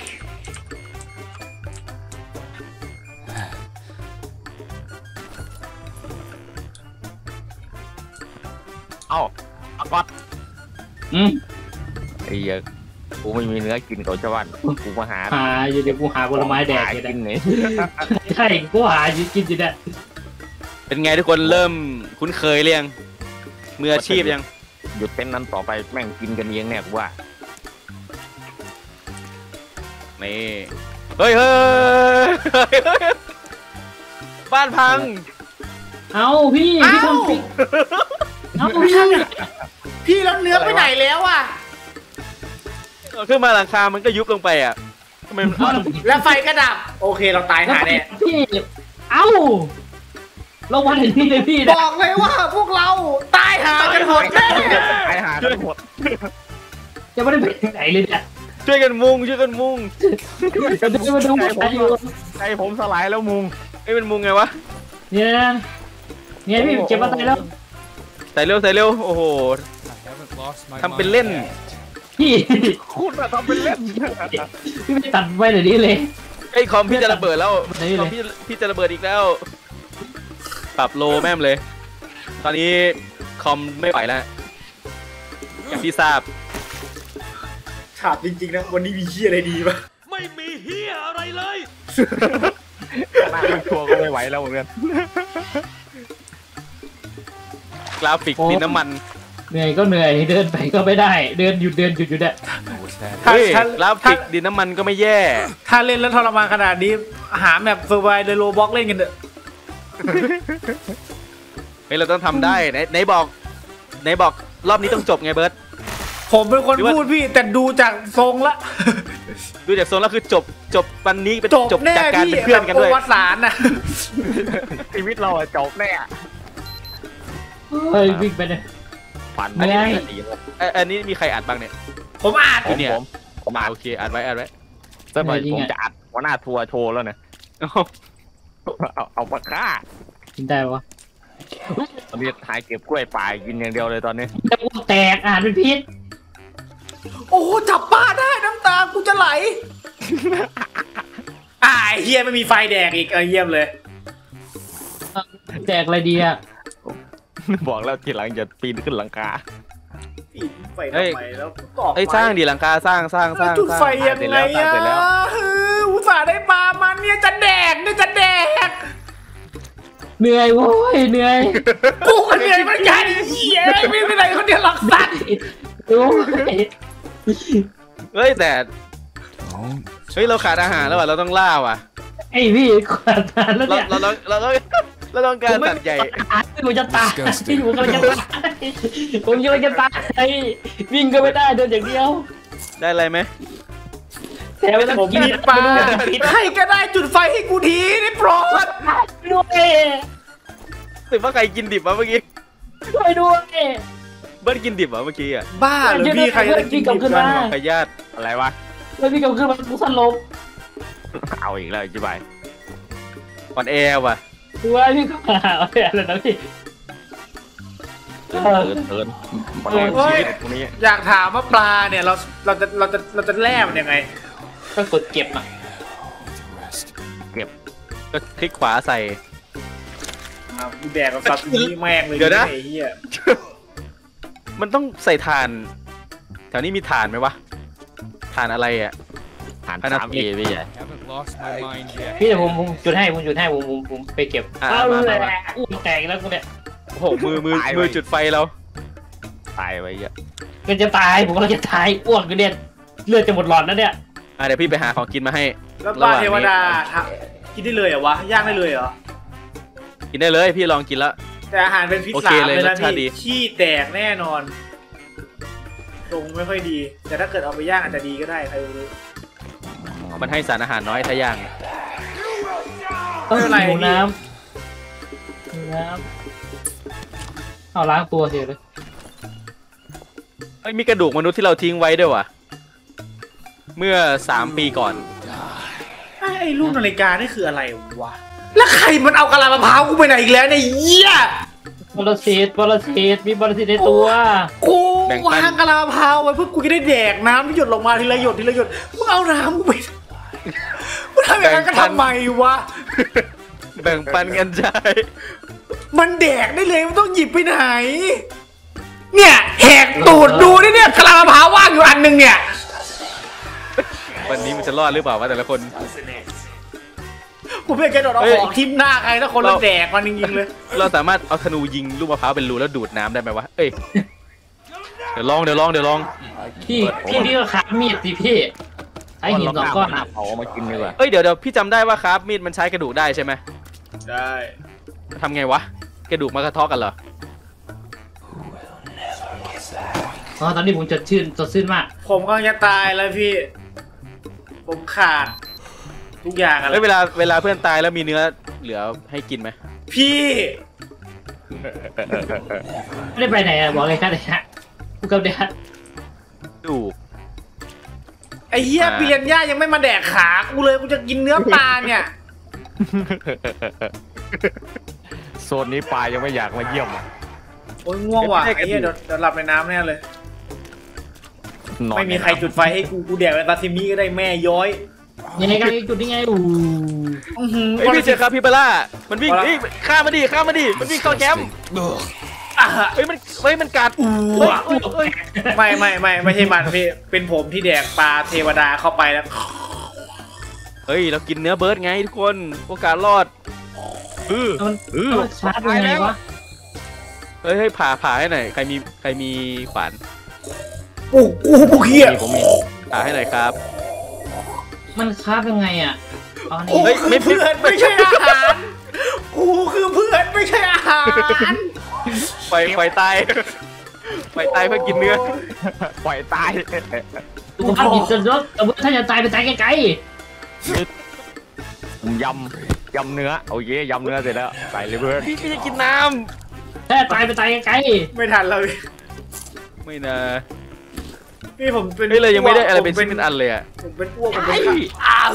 Speaker 3: เอ้าอากอด
Speaker 5: อืม
Speaker 3: ไอ้เหี้ยกูไม่มีเนื้อกินกับชาวบ้านกูมาหา
Speaker 5: หาอยู่เดี๋ยวกูหาผลไม้แดกอยู่
Speaker 3: กิน
Speaker 5: เนี่ย
Speaker 3: ไง
Speaker 5: ใช่กูหาอยู่กินอยู่เนี่ย
Speaker 4: เป็นไงทุกคนเริ่มคุ้นเคยเรียงมืออาชีพยัง
Speaker 3: หยุดเต้นนั้นต่อไปแม่งกินกันเองแน่กูว่า
Speaker 4: นี่เฮ้ยเฮ้ยเฮ้ยเฮ้ยบ้านพัง
Speaker 5: เอาพี่พี่ทำปิงเอาพี่
Speaker 1: พี่แล้วเนื้อไปไหนแล้วอ่ะ
Speaker 4: ขึ้นมาหลังคามันก็ยุบลงไปอ่ะทำไมมัน
Speaker 5: เอา
Speaker 1: แล้วไฟก็ดับโอเคเราตายหาแน่
Speaker 5: พี่เอ้าเราวันนี้เลยพี่
Speaker 1: บ
Speaker 5: นะ
Speaker 1: อกเลยว่าพวกเราตายหากันหมดแน่
Speaker 3: ไอ้หาทั้งหมด
Speaker 5: จะไม่ได้ไปไหนเลยเนี่ย
Speaker 4: ช่วยกันมุงช่วยกันมุง
Speaker 5: จะได้มาดูใครอยู่
Speaker 3: ใจผมสลายแล้วมุง
Speaker 4: ไอ้ยเป็นมุงไงวะ
Speaker 5: เนี่ยเนี่ยพี่เก็บมาใส่แล้ว
Speaker 4: ใส่เร็วใส่เร็วโอ้โห ทำเป็นเล่น
Speaker 5: พี่
Speaker 3: คุณอะทำเป็นเล่น
Speaker 5: พี่ไม่ตัดไว้เลยนี้เลย
Speaker 4: ไอ้ยคอมพี่จะระเบิดแล้ว
Speaker 5: นี่เลย
Speaker 4: คอมพี่พี่จะระเบิดอีกแล้วปรับโลแม่มเลย ตอนนี้คอมไม่ไหวแล้วอย่างที่ทราบ
Speaker 1: ถามจริงๆนะวันนี้มีเฮียอะไรดีปะ
Speaker 3: ไม่มีเฮียอะไรเลยนั่งไม่ชัวร์ก็ไม่ไหวแล้วเหมือนกัน
Speaker 4: กราฟิกดินน้ำมัน
Speaker 5: เหนื่อยก็เหนื่อยเดินไปก็ไม่ได้ เดินหยุดเดินหยุดอยู่เนี่ย
Speaker 1: ถ้า
Speaker 4: เฮ้ย
Speaker 1: ถ้าก
Speaker 4: รา
Speaker 1: ถ้า
Speaker 4: ฟิกดินน้ำมันก็ไม่แย่
Speaker 1: ถ้าเล่นแล้วทรมานขนาดนี้หาแมปเซอร์ไวในโรบ็อกเล่นกันเถอะ
Speaker 4: เฮ้ยเราต้องทำได้ไหนไหนบอกไหนบอกรอบนี้ต้องจบไงเบิร์ต
Speaker 1: ผมเป็นคน
Speaker 4: หรือว่า
Speaker 1: พูดพี่แต่ดูจากทรงละ
Speaker 4: ดูจากโซนแล้วคือจบจบวันนี้เป็น
Speaker 1: จบ
Speaker 4: จบ
Speaker 1: แน่
Speaker 4: จากการ
Speaker 1: พี่
Speaker 4: เป็นเพื่อนกันด้วย
Speaker 1: แบบประวัติศาสตร์นะ
Speaker 3: ชีวิตเราอะจบแน่
Speaker 5: เฮ้ยวิ่งไปเลย
Speaker 3: ฝัน
Speaker 5: ไม่ได้
Speaker 3: ดีเลย
Speaker 4: เอ้ยอันนี้มีใครอัดบ้างเนี่ย
Speaker 1: ผมอ่าน
Speaker 3: ผม
Speaker 4: เนี่ย
Speaker 3: ผมผมอ่าน
Speaker 4: โอเคอัดไว้อัดไว้
Speaker 3: สักหน่อยผมจะอัดหัวหน้าทัวร์โชว์แล้วนะ
Speaker 4: เอ้า
Speaker 3: เอาเอาปากฆ่า
Speaker 5: กินได้ปะ
Speaker 3: ตอนนี้หายเก็บกล้วยป่ากินอย่างเดียวเลยตอนนี้
Speaker 5: จะอ้วกแตกอ่านเป็นพิษ
Speaker 1: โอ้จับปลาได้น้ำตากูจะไหล อ่าไอ้เฮียไม่มีไฟแดงอีกเออเยี่ยมเลย
Speaker 5: แจกอะไรดีอ่ะ
Speaker 3: บอกแล้วทีหลังจะปีนขึ้นหลังคา
Speaker 1: ปีนไฟทำไมแล้วตอก
Speaker 4: เอ้ยสร้างดีหลังคาสร้างสร้างสร้าง
Speaker 1: จุด
Speaker 4: สร้าง
Speaker 1: ไฟยังไงอ่ะเอออุตส่าห์ได้ปลามันเนี่ยจะแดกเนี่ยจะแดก
Speaker 5: เหนื่อยโว้ยเหนื่อย
Speaker 1: กูก็เหนื่อยเหมือนกันไอ้เฮียไม่เป็นไรคนเดียวหลักสัตว์
Speaker 5: โอ้ย
Speaker 4: เฮ้ยแต่เฮ้ยเราขาดอาหารแล้วว่ะเราต้องล่าว่ะ
Speaker 5: ไอ้พี่ขวานทานแล้ว
Speaker 4: เรา
Speaker 5: เนี่ย
Speaker 4: เราเราเราเราเราต้องการสัตว์ใหญ่
Speaker 5: ผมจะตายพี่ผมกำลังจะตายผมกำลังจะตายวิ่งก็ไม่ได้เดินอย่างเดียว
Speaker 4: ได้อะไรไหม
Speaker 5: แต่ไม่ต้อง
Speaker 1: ผม
Speaker 5: กิน
Speaker 1: มีปลาใครก็ได้จุดไฟให้กูทีนี่โปรด
Speaker 5: ด้วย
Speaker 4: รู้สึกว่าใครกินดิบวะเมื่อกี้
Speaker 5: ช่วยด้วย
Speaker 4: เบิร์ดกินดิบวะเมื่อกี้อ่ะ
Speaker 1: บ้าเหรอพี่ใครจะกินดิบกัน
Speaker 4: ขยาต
Speaker 3: อะไรวะ
Speaker 5: แล้วพี่กำขึ้นมาทุกสันลม
Speaker 3: เอาอีกแล้วอธิบาย
Speaker 4: อ่อนแอว่ะ
Speaker 5: ดูว่าพี่ก็มาอะไรนะพี่
Speaker 3: เตือนเตือนมาลองชีวิตตรงนี้
Speaker 1: อยากถามว่าปลาเนี่ยเราเราจะเราจะเราจะแล่มันยังไง
Speaker 5: ก็กดเก็บอ่ะ
Speaker 4: ก็คลิกขวาใส่
Speaker 1: อ่ากูแดกกับซาซิมิแม่งเลย
Speaker 4: เดี๋ยวนะ
Speaker 1: ไอ้เหี้ย
Speaker 4: มันต้องใส่ถ่านแถวนี้มีถ่านไหมวะถ่านอะไรอ่ะ
Speaker 3: ผ่านสามเอพี่ใหญ่
Speaker 6: Haven't lost my mind yet.
Speaker 5: พี่เดี๋ยวผมผมจุดให้ผมจุดให้ผมผมผมไปเก็บ
Speaker 4: อ่ะ
Speaker 5: เอา
Speaker 4: มา
Speaker 5: เล
Speaker 4: มาย มา
Speaker 5: อุ้ยแตกแล้วกูเนี่ย
Speaker 4: โอ้โหมือมือมือจุดไฟเรา
Speaker 3: ตตายไปเยอะ
Speaker 5: ก็จะตายผมก็จะตายอ้วกอยู่เนี่ยเลือดจะหมดหลอดแล้วเนี่ย
Speaker 4: อ่ะเดี๋ยวพี่ไปหาของกินมาให้
Speaker 1: แล้วปลาเทวดาทำกินได้เลยเหรอวะย่างได้เลยเหรอ
Speaker 4: กินได้เลยพี่ลองกินแล้ว
Speaker 1: แต่อาหารเป็นพิษ
Speaker 4: โอ
Speaker 1: สา
Speaker 4: เค
Speaker 1: ม
Speaker 4: เลย
Speaker 1: เลยนะ
Speaker 4: รสชาติดี
Speaker 1: พี่ขี้แตกแน่นอนตรงไม่ค่อยดี แต่ถ้าเกิดเอาไปย่างอาจจะดีก็ได้ใครรู้
Speaker 4: มันให้สารอาหารน้อยถ้าย่าง
Speaker 5: ต้อง
Speaker 1: ไม่เป็นไร
Speaker 5: หิวน้ำหิวน้ำเอาล้างตัวเฉยเลย
Speaker 4: เอ้ยมีกระดูกมนุษย์ที่เราทิ้งไว้ด้วยว่ะเมื่อสามปีก่อน
Speaker 1: ไอ้รูปนาฬิกานี่คืออะไรวะแล้วใครมันเอากะลามะพร้าวกูไปไหนอีกแล้วเนี่ยเหี้ย
Speaker 5: บอลซีดบอลซีดมีบอลซีดในตัว
Speaker 1: กู
Speaker 4: แบ่งปั
Speaker 1: วาน งกะลามะพร้าวไว้เพื่อกูจะได้แดกน้ำที่หยดลงมาทีละหยดทีละหยดมึงเอาน้ำกูไปมึงทำอย่างนั้นก็ทำไมวะ
Speaker 4: แบ่งปันกันใช้
Speaker 1: มันแดกได้เลยมันต้องหยิบไปไหน เนี่ยแหกตูดดูนี่เนี่ยกะลามะพร้าวว่างอยู่อันหนึงเนี่ย
Speaker 4: วันนี้มันจะรอดหรือเปล่าวะแต่ละคน
Speaker 1: ผมไม่เคยโดดเอา
Speaker 4: เฮ้ย
Speaker 1: ของทิ่มหน้าใครถ้าคนละ
Speaker 4: เรา
Speaker 1: แดกมันจริงๆเลย
Speaker 4: เราสามารถเอาธนูยิงลูกมะพร้าวเป็นรูแล้วดูดน้ำได้ไหมวะเอ้ยเดี๋ยวลองเดี๋ยวลองเดี๋ยวลอง
Speaker 5: พี่พี่พี่ก็ขามีดสิพี่ใช้หินสองก้อน
Speaker 3: หน้า
Speaker 5: อะ
Speaker 3: เผามากินดีกว่า
Speaker 4: เอ้ยเดี๋ยวเดี๋ยวพี่จำได้ว่าครับมีดมันใช้กระดูกได้ใช่ไหม
Speaker 1: ได้
Speaker 4: ทำไงวะกระดูกมากระเทาะกันเหรอ
Speaker 5: อ๋อตอนนี้ผมจดชื่นจดชื่นมาก
Speaker 1: ผมกำลังจะตายแล้วพี่ ผมขาด ทุกอย่างอะไร
Speaker 4: เอ้ยเวลาเวลาเพื่อนตายแล้วมีเนื้อเหลือให้กินไหม
Speaker 1: พี่
Speaker 5: ไม่ได้ไปไหนอะบอกเลยครับเนี่ยฮะผู้กำเนิด
Speaker 4: ดูก
Speaker 1: ไอ้เหี้ย
Speaker 4: อ่า
Speaker 1: ปิเรียนย่ายังไม่มาแดกขากูเลยกูจะกินเนื้อปลาเนี่ย
Speaker 3: โซนนี้ปลายังไม่อยากมาเยี่ยม
Speaker 1: โอ้ยง่วงว่ะไอ้เหี้ยเดี๋ยวเดี๋ยวหลับในน้ำแน่เลย
Speaker 3: นอน
Speaker 1: ไม่มีใครจุดไฟให้กูกูแดกเป็นซาซิมิก็ได้แม่ย้อย
Speaker 5: ยังไงกันจุดนี้ไงอู้
Speaker 1: อื้อหือ
Speaker 4: เฮ้ยพี่เจอครับพี่เบลล่ามันวิ่ง
Speaker 1: เอาละ
Speaker 4: เฮ้ยฆ่ามันดิฆ่ามันดิมันวิ่งเข้าแคมป์
Speaker 1: อ่ะ
Speaker 4: เฮ้ยมันเฮ้ยมันกัด
Speaker 1: อู้
Speaker 4: เฮ้ย
Speaker 1: อ่ะ
Speaker 4: เฮ้ยเฮ้ย
Speaker 1: ไม่ไม่ไม่ไม่ใช่มันพี่ เป็นผมที่แดกปลาเทวดาเข้าไปแล้ว
Speaker 4: เฮ้ยเรากินเนื้อเบิร์ดไงทุกคนโอกาสรอด
Speaker 3: เออ
Speaker 5: มัน
Speaker 3: เออ
Speaker 5: มันชาร์จยังไงวะ
Speaker 4: เฮ้ยเฮ้ยผ่าผ่าให้หน่อยใครมีใครมีขวาน
Speaker 1: ปูกูปูเขี้ย
Speaker 3: ผมมี
Speaker 4: ผ่าให้หน่อยครับ
Speaker 5: มันคาบยังไงอะอ๋อ
Speaker 1: กู
Speaker 5: นี่
Speaker 4: เฮ้ย
Speaker 1: คือ
Speaker 4: ไม่
Speaker 1: เพื่อนไม่ใช่อาหารกูคือเพื่อนไม่ใช่อาหาร
Speaker 4: ไฟไฟตายไฟตายเพื่อกินเนื้อ
Speaker 3: ปล่อยตาย
Speaker 5: สุขภาพจิตจะลดแต่ว่าถ้าจะตายไปตายไกล
Speaker 3: ผมยำยำเนื้อโอเคยำเนื้อเสร็จแล้วใส่เลยเพื่อน
Speaker 4: พี่พี่จะกินน้
Speaker 5: ๆถ้าตายไปตายไกล
Speaker 1: ไม่ทันแล้วพี่
Speaker 4: ำไม่นะ
Speaker 1: พี่ผมเป็น
Speaker 4: เฮ้ยเลยยังไม่ได้อะไรเป็น
Speaker 1: ผ
Speaker 4: ชิ้นเป็นอันเลยอ่ะ
Speaker 1: ผมเป็นอ้วกผมเป็นอ้าว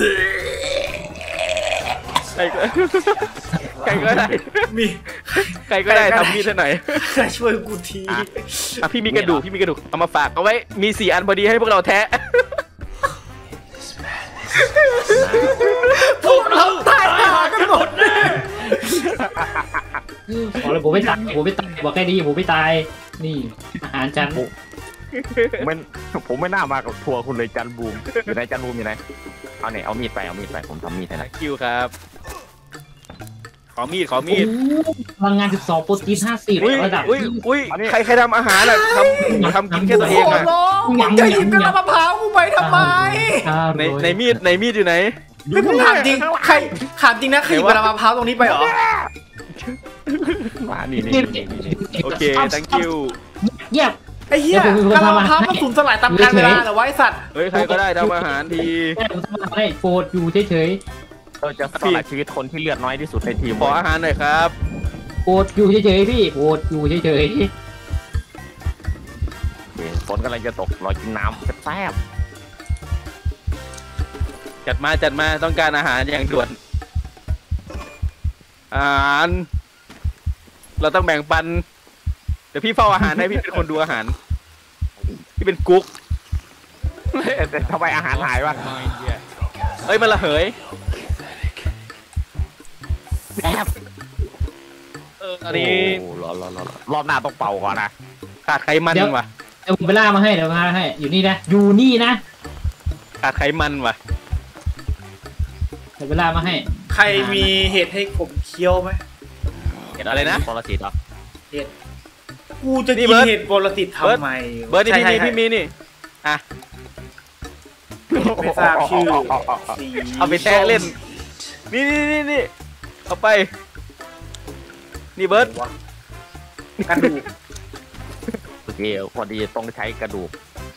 Speaker 4: ใครก็ใครก็ได้
Speaker 1: มี
Speaker 4: ใครก็ได้ทำมีดให้หน่อย
Speaker 1: ใครช่วยกูที
Speaker 4: อ่ะพี่มีกระดูกพี่มีกระดูกเอามาฝากเอาไว้มีสี่อันพอดีให้พวกเราแทะ
Speaker 1: พวกเราตายหากันหมดเลย
Speaker 5: ๆบอกเลยผมไม่ตายผมไม่ตายบอกแค่นี้ผมไม่ตายนี่อาหารจาน
Speaker 3: ไม่ผมไม่น่ามากับทัวร์คุณเลยจันบูมอยู่ไหนจันบูมอยู่ไหนเอาเนี่ยเอามีดไปเอามีดไปผมทำมีดให้นะ
Speaker 4: คิวครับ ขอมีดขอมี
Speaker 5: โอ้
Speaker 4: ด
Speaker 5: พลังงานสิบสองโปรตีนห้าสิบ
Speaker 4: อุ้ย
Speaker 5: ระดับ
Speaker 4: อุ้ยอุ้ยใครใครทำอาหารอ่ะทำทำกินแค่ตัวเอง
Speaker 1: ขอ
Speaker 4: อ่ะ
Speaker 1: ร้องมึงจะหยิบกระมะพร้าวกูไปทำไม
Speaker 4: ในในมีดในมีดอยู่ไหน
Speaker 1: ไม่ผมถามจริงใครถามจริงนะใครหยิบกระมะพร้าวตรงนี้ไปเหรอ
Speaker 3: มานี่นี่นี่นี่
Speaker 4: โอเค thank you
Speaker 5: เงียบ
Speaker 1: ไอ้เหี้ยกระมะพร้าวมันสูญสลายตามกาลเวลาเหรอวะไอ้สัตว์
Speaker 4: เฮ้ยใครก็ได้ทำอาหารที
Speaker 5: แม่ผมทำอะไรโปรดอยู่เฉย
Speaker 3: เราจะสละชีวิตคนที่เลือดน้อยที่สุดในทีม
Speaker 4: ขออาหารหน่อยครับ
Speaker 5: ๆโปรดอยู่เฉยๆพี่โปรดอยู่เฉย
Speaker 3: โอเคฝนกำลังจะตกรอกินน้ำแซ่บ
Speaker 4: จัดมาจัดมาต้องการอาหารอย่างด่วนอาหารเราต้องแบ่งปันเดี๋ยวพี่เฝ้าอาหารให้พี่เป็นคนดูอาหารพี่เป็นกุ๊ก
Speaker 3: ๆแต่ทำไมอาหารหายวะ
Speaker 4: เอ้ยมันระเหย
Speaker 3: แอบ
Speaker 4: เอออันนี้
Speaker 3: โอ้รอรอรอรอรอบหน้าต้องเป่าก่อนนะ
Speaker 4: ขาดไขมันว่ะ
Speaker 5: ๆเดี๋ยวผมไปล่ามาให้เดี๋ยวมาให้อยู่นี่นะอยู่นี่นะ
Speaker 4: ขาดไขมันว่ะ
Speaker 5: เดี๋ยวไปล่ามาให้
Speaker 1: ใครมีเห็ดให้ผมเคี้ยวไหม
Speaker 4: เห็นอะไรนะ
Speaker 3: ปรสิตเหรอ
Speaker 1: เห็ดกูจะ
Speaker 4: นี่
Speaker 1: กิน
Speaker 4: เบิร์ด
Speaker 1: เห็ดปรสิตทำไม
Speaker 4: เบิร์ดนี่พี่
Speaker 1: ใช่
Speaker 4: มี
Speaker 1: ใช่
Speaker 4: พี่มีนี่อ่ะ
Speaker 1: ไม่ทราบชื่อสี
Speaker 4: เอาไปแทะเล่น นี่นี่นี่นี่เอาไป นี่เบิร์ด
Speaker 1: กระดูก
Speaker 3: โอเคพอดีต้องใช้กระดูก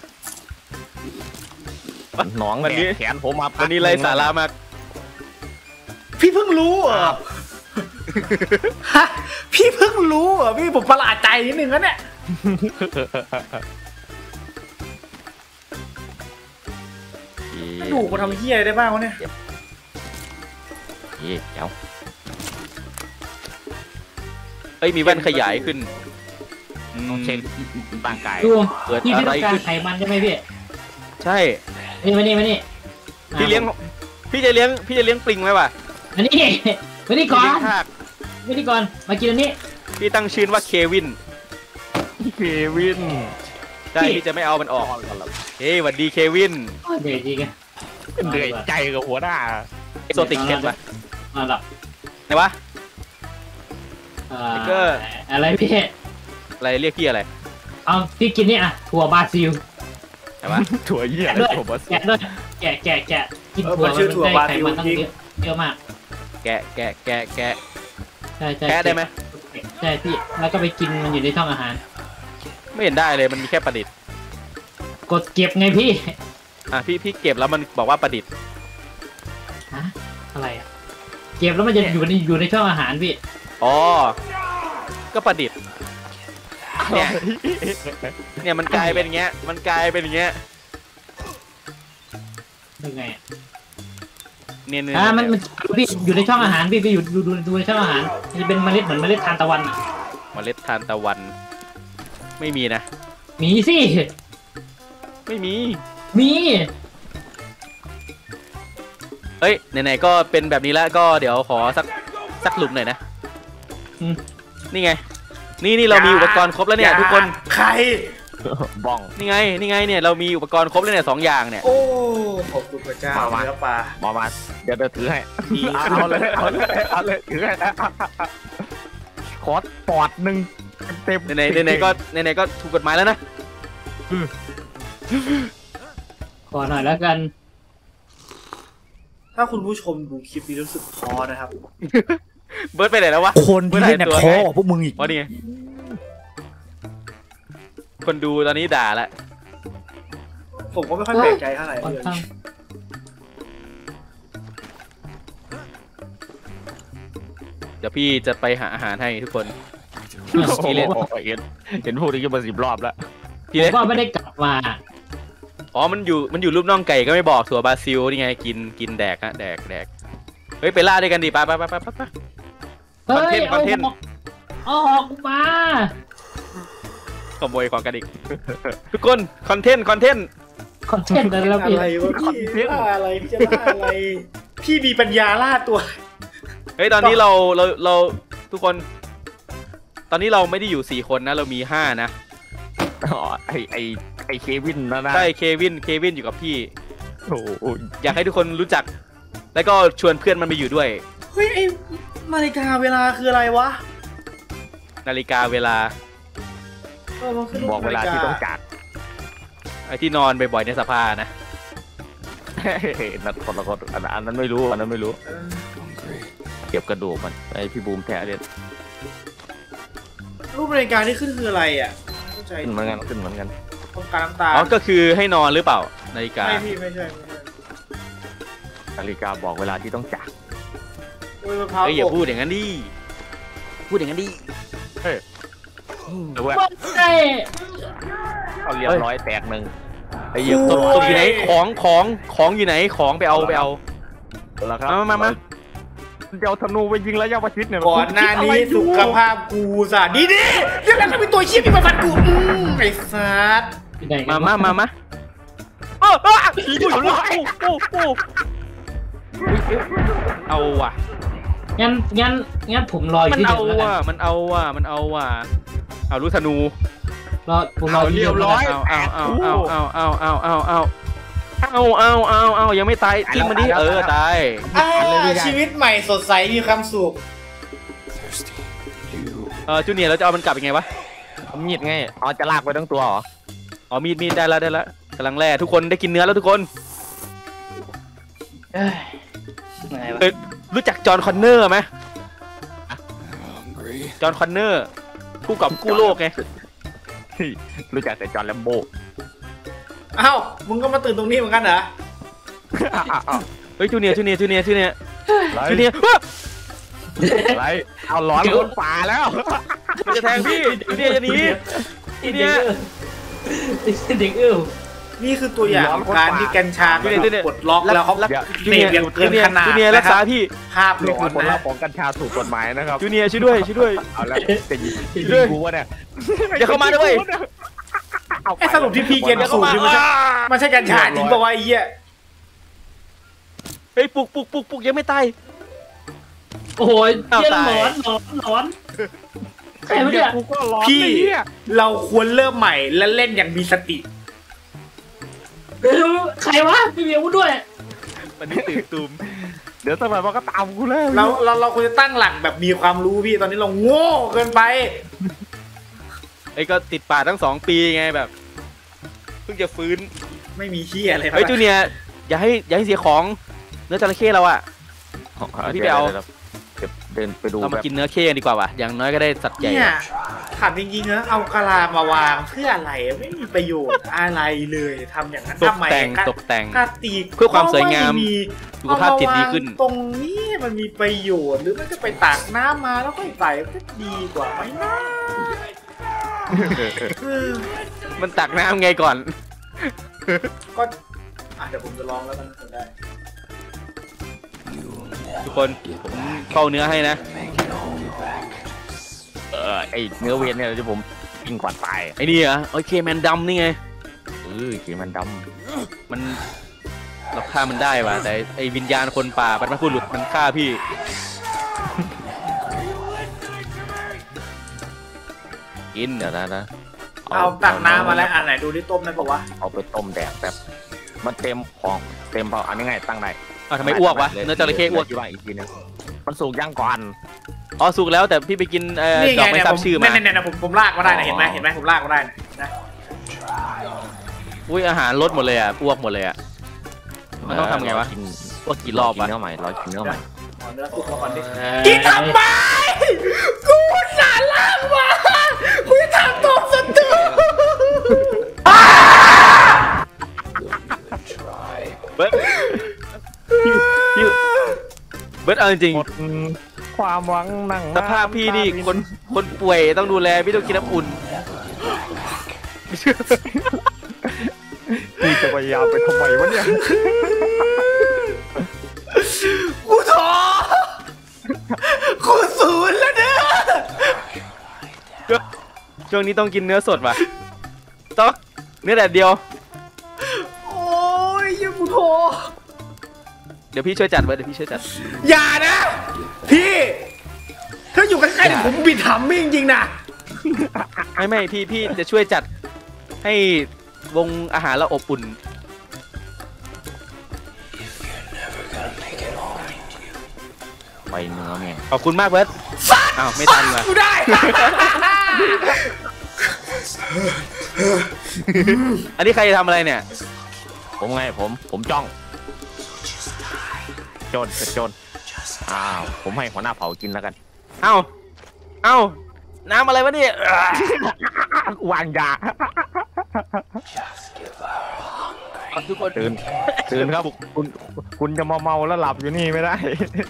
Speaker 3: หนอง
Speaker 4: วันนี้
Speaker 3: แขนผมมา
Speaker 4: วันนี้ไรสาระมาก
Speaker 1: พี่เพิ่งรู้เหรอฮะพี่เพิ่งรู้เหรอพี่ผมประหลาดใจนิดนึงนะเนี่ยกระดูกมาทำเหี้ยอะไรได้บ้างวะเนี่ย
Speaker 3: เอ๊ะเดี๋ยว
Speaker 4: เอ้ยมีแว่นขยายขึ้นอืม
Speaker 3: ต้องเช็คร่างกาย
Speaker 5: ดู
Speaker 4: เกิด
Speaker 5: พี่
Speaker 4: อะ
Speaker 5: พี่
Speaker 4: ไร
Speaker 5: ต้องการ
Speaker 4: ขึ้น
Speaker 5: ไขมันใช่ไหมพี่
Speaker 4: ใช่
Speaker 5: นี่มานี่มานี่
Speaker 4: พี่เลี้ยง พี่จะเลี้ยง พี่จะเลี้ยงปลิงไหมวะ
Speaker 5: มานี่มานี่ก่อน
Speaker 4: พี่เลี้ยงทาก
Speaker 5: มานี่ก่อนมากินอันนี้
Speaker 4: พี่ตั้งชื่อว่าเควิน
Speaker 3: เควิน
Speaker 4: ใช่พี่จะไม่เอามันออก เฮ้ยสวัสดีเควิน
Speaker 5: โอ้ยเดี๋ยวจริงอะ
Speaker 3: เหนื่อยใจกับหัวหน้า
Speaker 4: เอ็กโซติกเพชรปะ
Speaker 5: มาหลับ
Speaker 4: ไหนวะ
Speaker 5: เอ่
Speaker 4: สติ๊กเกอร์
Speaker 5: ออะไรพี่
Speaker 4: อะไรเรียกพี่อะไร
Speaker 5: เอาพี่กินนี่อะถั่วบราซิล
Speaker 4: ไหนวะ
Speaker 3: ถั่วเยี่ย
Speaker 5: แกะด้วย
Speaker 3: ผมว่า
Speaker 5: แกะด้วยแกะแกะแกะกินถั่วมันได้ไขมันตั้งเยอะเยอะมาก
Speaker 4: แกะแกะแกะแกะ
Speaker 5: ใช่ใช่
Speaker 4: แกะได้ไหม
Speaker 5: ใช่พี่แล้วก็ไปกินมันอยู่ในช่องอาหาร
Speaker 4: ไม่เห็นได้เลยมันมีแค่ประดิษฐ์
Speaker 5: กดเก็บไงพี่
Speaker 4: อ่ะพี่พี่เก็บแล้วมันบอกว่าประดิษฐ์
Speaker 5: ฮะอะไรอะเก็บแล้วมันจะอยู่ในอยู่ในช่องอาหารพี่
Speaker 4: อ๋อ ก็ประดิษฐ์ เนี่ย เนี่ยมันกลายเป็นอย่างเงี้ย มันกลายเป็นอย่างเงี้ย
Speaker 5: ยังไงอะ
Speaker 4: เนี่ยเนี่ย
Speaker 5: อ่ามันมันพี่อยู่ในช่องอาหารพี่ไปอยู่ดูดูดูในช่องอาหารมันจะเป็นเมล็ดเหมือนเมล็ดทานตะวันอะ
Speaker 4: เมล็ดทานตะวัน ไม่มีนะ
Speaker 5: มีสิ
Speaker 4: ไม่มี
Speaker 5: มี
Speaker 4: เฮ้ย ไหนๆ ก็เป็นแบบนี้แล้ว ก็เดี๋ยวขอสักสักหลุมหน่อยนะ
Speaker 5: อืม
Speaker 4: นี่ไง นี่นี่เรามีอุปกรณ์ครบแล้วเนี่ยทุกคน
Speaker 1: ใคร
Speaker 3: บ้อง
Speaker 4: นี่ไง นี่ไงเนี่ยเรามีอุปกรณ์ครบแล้วเนี่ยสองอย่างเนี่ย
Speaker 1: โอ้ขอบคุณพระเจ้าเนื้อปลา
Speaker 3: มามาเดี๋ยวเดี๋ยวถือให้
Speaker 1: ดี
Speaker 3: เอาเลยเอาเลยเอาเลยถือให้ขอปอดหนึ่งเต็ม
Speaker 4: ไหนๆไหนๆก็ไหนๆก็ถูกกฎหมายแล้วนะ
Speaker 5: ขอหน่อยแล้วกัน
Speaker 1: ถ้าคุณผู้ชมดูคลิปนี้รู้สึกท้อนะครับ
Speaker 4: เบิร์ดไปไหนแล้ววะ
Speaker 1: คนที่เล่นเนี่ยท้อกว่าพวกมึงอีก
Speaker 4: อ๋อนี่ไงคนดูตอนนี้ด่าละ
Speaker 1: ผมก็ไม่ค่อยแปลกใจเท่าไหร่
Speaker 5: ค่อน
Speaker 1: เลย
Speaker 5: ข้าง
Speaker 4: เดี๋ยวพี่จะไปหาอาหารให้ทุกคน
Speaker 3: โอ้โหเห็นเห็นพูดอย่างนี้มาสิบรอบแล้ว
Speaker 4: พี่
Speaker 5: ผ
Speaker 4: เล็
Speaker 5: ม
Speaker 4: ก
Speaker 5: ก็ไม่ได้กลับมา
Speaker 4: อ๋อมันอยู่มันอยู่รูปน่องไก่ก็ไม่บอกถั่วบราซิลนี่ไงกินกินแดกฮะแดกแดกเฮ้ยไปล่าด้วยกันดิไปไปไปไปไป
Speaker 5: เฮ้ย
Speaker 4: คอนเทนต์คอนเทนต์
Speaker 5: เอาออกมา
Speaker 4: ขโมยของกันอีก ทุกคนคอนเทนต์คอนเทนต์
Speaker 5: คอนเทนต์อะไรแล้วพี่
Speaker 1: อะไรวะพี่ล่าอะไรพี่จะล่าอะไร พี่มีปัญญาล่าตัว
Speaker 4: เฮ้ยตอนนี้เราเราเราทุกคน ตอนนี้เราไม่ได้อยู่สี่คนนะเรามีห้านะ
Speaker 3: อ๋อไอไอไอเควินนะนะ
Speaker 4: ใช่เควินเควินอยู่กับพี่
Speaker 3: โอ้โห
Speaker 4: อยากให้ทุกคนรู้จัก แล้วก็ชวนเพื่อนมันไปอยู่ด้วย
Speaker 1: เฮ้ยไอ้นาฬิกาเวลาคืออะไรวะ
Speaker 4: นาฬิกาเวลา
Speaker 1: เออมันคือรูป
Speaker 3: บอกเวลาที่ต้องจาก
Speaker 4: ไอ้ที่นอนบ่อยๆในสภานะ
Speaker 3: นั่นคนละคนอันอันนั้นไม่รู้อันนั้นไม่รู้
Speaker 1: เออ
Speaker 3: เก็บกระดูกมันไอพี่บูมแทะเล่น
Speaker 1: รูปนาฬิกาที่ขึ้นคืออะไรอ่ะไม่เข้าใจ
Speaker 3: ขึ้นเหมือนกันขึ้นเหมือนกัน
Speaker 1: ต้องการน้ำตาล
Speaker 4: อ๋อก็คือให้นอนหรือเปล่านาฬิกา
Speaker 1: ไม่พี่ไม่ใช่ไม่ใช่
Speaker 3: นาฬิกาบอกเวลาที่ต้องจาก
Speaker 1: โอ้ยมะพร้าว
Speaker 4: เฮ้ยอย่า
Speaker 1: ตก
Speaker 4: พูดอย่างนั้นดิพูดอย่างนั้นดิ
Speaker 3: แต่ว่า
Speaker 5: เฮ้ย
Speaker 3: เอาเรียบร้อยแตกหนึ่งไอ้เหี้ย
Speaker 4: ศพศพอยู่ไหนของของของอยู่ไหนของไปเอาไปเอา
Speaker 3: แล้วครับ
Speaker 4: มามามา
Speaker 3: เดี๋ยวธนูไปยิงแล้วยาประชิดเนี่ย
Speaker 1: ก่อนหน้านี้สุขภาพกูสะดีดีเดี๋ยวนั้นก็มีตัวเชี่ยที่มาฟันกูอืมไอ้สัส
Speaker 5: ที่ไหนกั
Speaker 4: มาน มามามาเออเอออุ้ยอุ้ยอุ้ยอุ้ยอุ้ยเอาว่ะ
Speaker 5: งั้นงั้นงั้นผมรออยู่
Speaker 4: มัน
Speaker 5: ที่
Speaker 4: เอา
Speaker 5: เดิมแล้วกั
Speaker 4: ว่ะ
Speaker 5: น
Speaker 4: มันเอาว่ะมันเอาว่ะเอาลูกธนู
Speaker 5: รอผมรอ
Speaker 3: เอา
Speaker 5: ที่
Speaker 3: เรี
Speaker 5: เดิ
Speaker 3: ย
Speaker 5: ม
Speaker 3: บ
Speaker 5: แล้ว
Speaker 3: ร้อ
Speaker 5: กัน
Speaker 3: ย
Speaker 4: เอาเอาเอาเอาเอาเอาเอาเอาเอาเอาเอาเอาเอาเอายังไม่ตายทิ้งมันดิเออตาย
Speaker 1: อ่าชีวิตใหม่สดใสมีความสุข
Speaker 4: เออจูเนียร์เราจะเอามันกลับยังไงวะ
Speaker 3: เอามีดไงอ๋อจะลากไปทั้งตัวเหรอ
Speaker 4: อ๋อมีดมีดได้แล้วได้แล้วกำลังแล่ทุกคนได้กินเนื้อแล้วทุกคน
Speaker 2: เอ้ยเหนื่อยวะ
Speaker 4: เอ้ยรู้จักจอห์นคอนเนอร์ไหมจอห์นคอนเนอร์ผู้กอบกู้โลกไง
Speaker 3: รู้จักแต่จอห์นแลมโบ
Speaker 1: เอ้ามึงก็มาตื่นตรงนี้เหมือนกันเหรอ
Speaker 4: เฮ้ยจูเนียร์จูเนียร์จูเนียร์จูเนียร์
Speaker 3: ไร
Speaker 4: จูเนียร์
Speaker 3: ไรเอาร้อนคนป่าแล้ว
Speaker 4: มันจะแทงพี่จูเนียร์จะหนีจูเนียร์
Speaker 2: เด็กเอื้อ
Speaker 1: นี่คือตัวอย่างของการที่กัญชาก็ถูกปลดล็อกแล้วเขา
Speaker 4: รัก
Speaker 1: เสพอย่างเกินขนาด
Speaker 4: จูเนียร์รักษาพี่
Speaker 1: ภาพหล
Speaker 3: นี่
Speaker 1: อ
Speaker 3: คือน ผลลั
Speaker 1: นะ
Speaker 3: พธ์ของกัญชาถูกกฎหมายนะครับ
Speaker 4: จูเนียร์ช่วยด้วยช่วยด้วย
Speaker 3: เอาแล้วจะยิง
Speaker 4: ช่
Speaker 3: ยิ
Speaker 4: วยด้วย
Speaker 3: งกูวะเนี่ย
Speaker 4: อย่าเข้ามาด้วย
Speaker 3: เอาไป
Speaker 1: ไอ้สรุปที่พี่เกณฑ์สูตรนี่มันใช่มันใช่กัญชาจริงป่าวะไอ้เหี้ย
Speaker 4: เฮ้ยปลุกปลุกปลุกปลุกยังไม่ตาย
Speaker 5: โอ้โห
Speaker 4: เอา
Speaker 5: เยี่ย
Speaker 4: ตาย
Speaker 5: หลอนหลอนหลอนใครวะเนี่ย
Speaker 3: กูก็ร้อน
Speaker 1: พี่
Speaker 3: ไอ้เหี้ย
Speaker 1: เราควรเริ่มใหม่และเล่นอย่างมีสติ
Speaker 5: เออใครวะไม่มีอาวุธด้วย
Speaker 4: มันนี่ตื่นตูม
Speaker 3: เดี๋ยวสักหน่อยมันก็ตามกูแล้ว
Speaker 1: เราเราเราควรจะตั้งหลักแบบมีความรู้พี่ตอนนี้เราโง่เกินไป
Speaker 4: ไอ้ก็ติดป่าทั้งสองปีไงแบบเพิ่งจะฟื้น
Speaker 1: ไม่มีเหี้ยอะไร
Speaker 4: เฮ้ยจูเนียร์อย่าให้อย่าให้เสียของเนื้อจระเข้เราอะ พี่ไปเอา
Speaker 3: เดี๋ยวเดินไปดู
Speaker 4: เรามา
Speaker 3: แบบ
Speaker 4: กินเนื้อเข้กันดีกว่าว่ะอย่างน้อยก็ได้สัตว์ใหญ่
Speaker 1: เนี่ยถามจริงๆนะเอากะลามาวางเพื่ออะไรไม่มีประโยชน์อะไรเลยทำอย่างนั้น
Speaker 4: ตก
Speaker 1: ทำไม
Speaker 4: แต่ง
Speaker 1: กะ
Speaker 4: ตกแต่ง
Speaker 1: กาตี
Speaker 4: เพื่อความสวยงาม
Speaker 1: ก็ไ
Speaker 4: สุขภาพจิตดีขึ้น
Speaker 1: เอามาวางตรงนี้มันมีประโยชน์หรือมันจะไปตากน้ำมาแล้วก็ใส่ก็ดีกว่าไหมนะเออ
Speaker 4: มันตักน้ำไงก่อน
Speaker 1: ก็อ่ะเดี๋ยวผมจะลองแล้วกันก็ได้
Speaker 4: ทุกคนผมเฝ้าเนื้อให้นะ
Speaker 3: เออไอเนื้อเวนเนี่ยที่ผมกินก่อนตาย
Speaker 4: ไอ้นี่เหรอโอเคแมนดำนี่ไง
Speaker 3: เออขีมันด
Speaker 4: มันเราฆ่ามันได้ว่ะแต่ไอ้วิญญาณคนป่าบรรพบุรุษมันฆ่าพี่ กิน
Speaker 3: ำเดี๋ยวนะนะ
Speaker 1: เอาตักน้ำมาแล้วอันไหนดูที่ต้มได้ปะวะ
Speaker 3: เอาไปต้มแดกแบบมันเต็มของเต็มเปล่าอันนี้ไงตั้งได้
Speaker 4: อ้าวทำไมอ้วกวะเนื้อจระเข้อ้วก
Speaker 3: อยู่บ้างอีกทีนึงมันสุกย่างก่อน
Speaker 4: อ๋อสุกแล้วแต่พี่ไปกินเอ่อ
Speaker 1: นี่
Speaker 4: ด
Speaker 1: ไง
Speaker 4: อกไม้
Speaker 1: เนี่ย
Speaker 4: ทรา
Speaker 1: ผ
Speaker 4: บ
Speaker 1: ม
Speaker 4: ชื่อมา
Speaker 1: เนี่ยเนี่ยเนี่ยผมผมลากมาได้นะเห็นไหมเห็นไหมผมลากมาได้นะนะ
Speaker 4: อุ้ยอาหารลดหมดเลยอ่ะอ้วกหมดเลยอ่ะมันต้องทำไงวะ
Speaker 3: กิน
Speaker 4: อ้วกกี่รอบ
Speaker 3: กิน
Speaker 4: วะ
Speaker 3: เนื้อใหม่เรากินเนื้อใหม่
Speaker 1: เอาเนื้อสุกมาก่อนดิ
Speaker 4: เอ่อ
Speaker 1: กินทำไมกูสารลากมากูจะทำตัวศัตรู
Speaker 4: เบิร์ดพี่พี่เบิร์ดเอาจริง
Speaker 3: หมดความหวังนั่ง
Speaker 4: ๆสภาพพี่นี่คนคนป่วยต้องดูแลพี่ต้องกินน้ำอุ่น
Speaker 3: กูจะพยายามไปทำไมวะเนี่ย
Speaker 1: กูท้อกูศูนย์แล้วเนี่ย
Speaker 4: ช่วงนี้ต้องกินเนื้อสดว่ะต้องเนื้อแดดเดียว
Speaker 1: โอ้ยยังกูท้อ
Speaker 4: เดี๋ยวพี่ช่วยจัดเบิร์ดเดี๋ยวพี่ช่วยจัด
Speaker 1: อย่านะพี่ถ้าอยู่ใกล้ๆเนี่ยผมบิดหำมิ่งจริงๆนะ
Speaker 4: ไม่ไม่พี่พี่จะช่วยจัดให้วงอาหารเราอบอุ่น
Speaker 3: ไปเนื้อเนี่ย
Speaker 4: ขอบคุณมากเบิร์ดอ้าวไม่ทันว่ะ
Speaker 1: กูได้
Speaker 4: อันนี้ใครจะทำอะไรเนี่ย
Speaker 3: ผมไงผมผมจ้องโจนโจนอ้าวผมให้หัวหน้าเผากินแล้วกัน
Speaker 4: เอ้าเอ้าน้ำอะไรวะเนี่ย
Speaker 3: วางยา
Speaker 4: ทุกคน
Speaker 3: ตื่นตื่นครับคุณคุณจะมาเมาแล้วหลับอยู่นี่ไม่ได้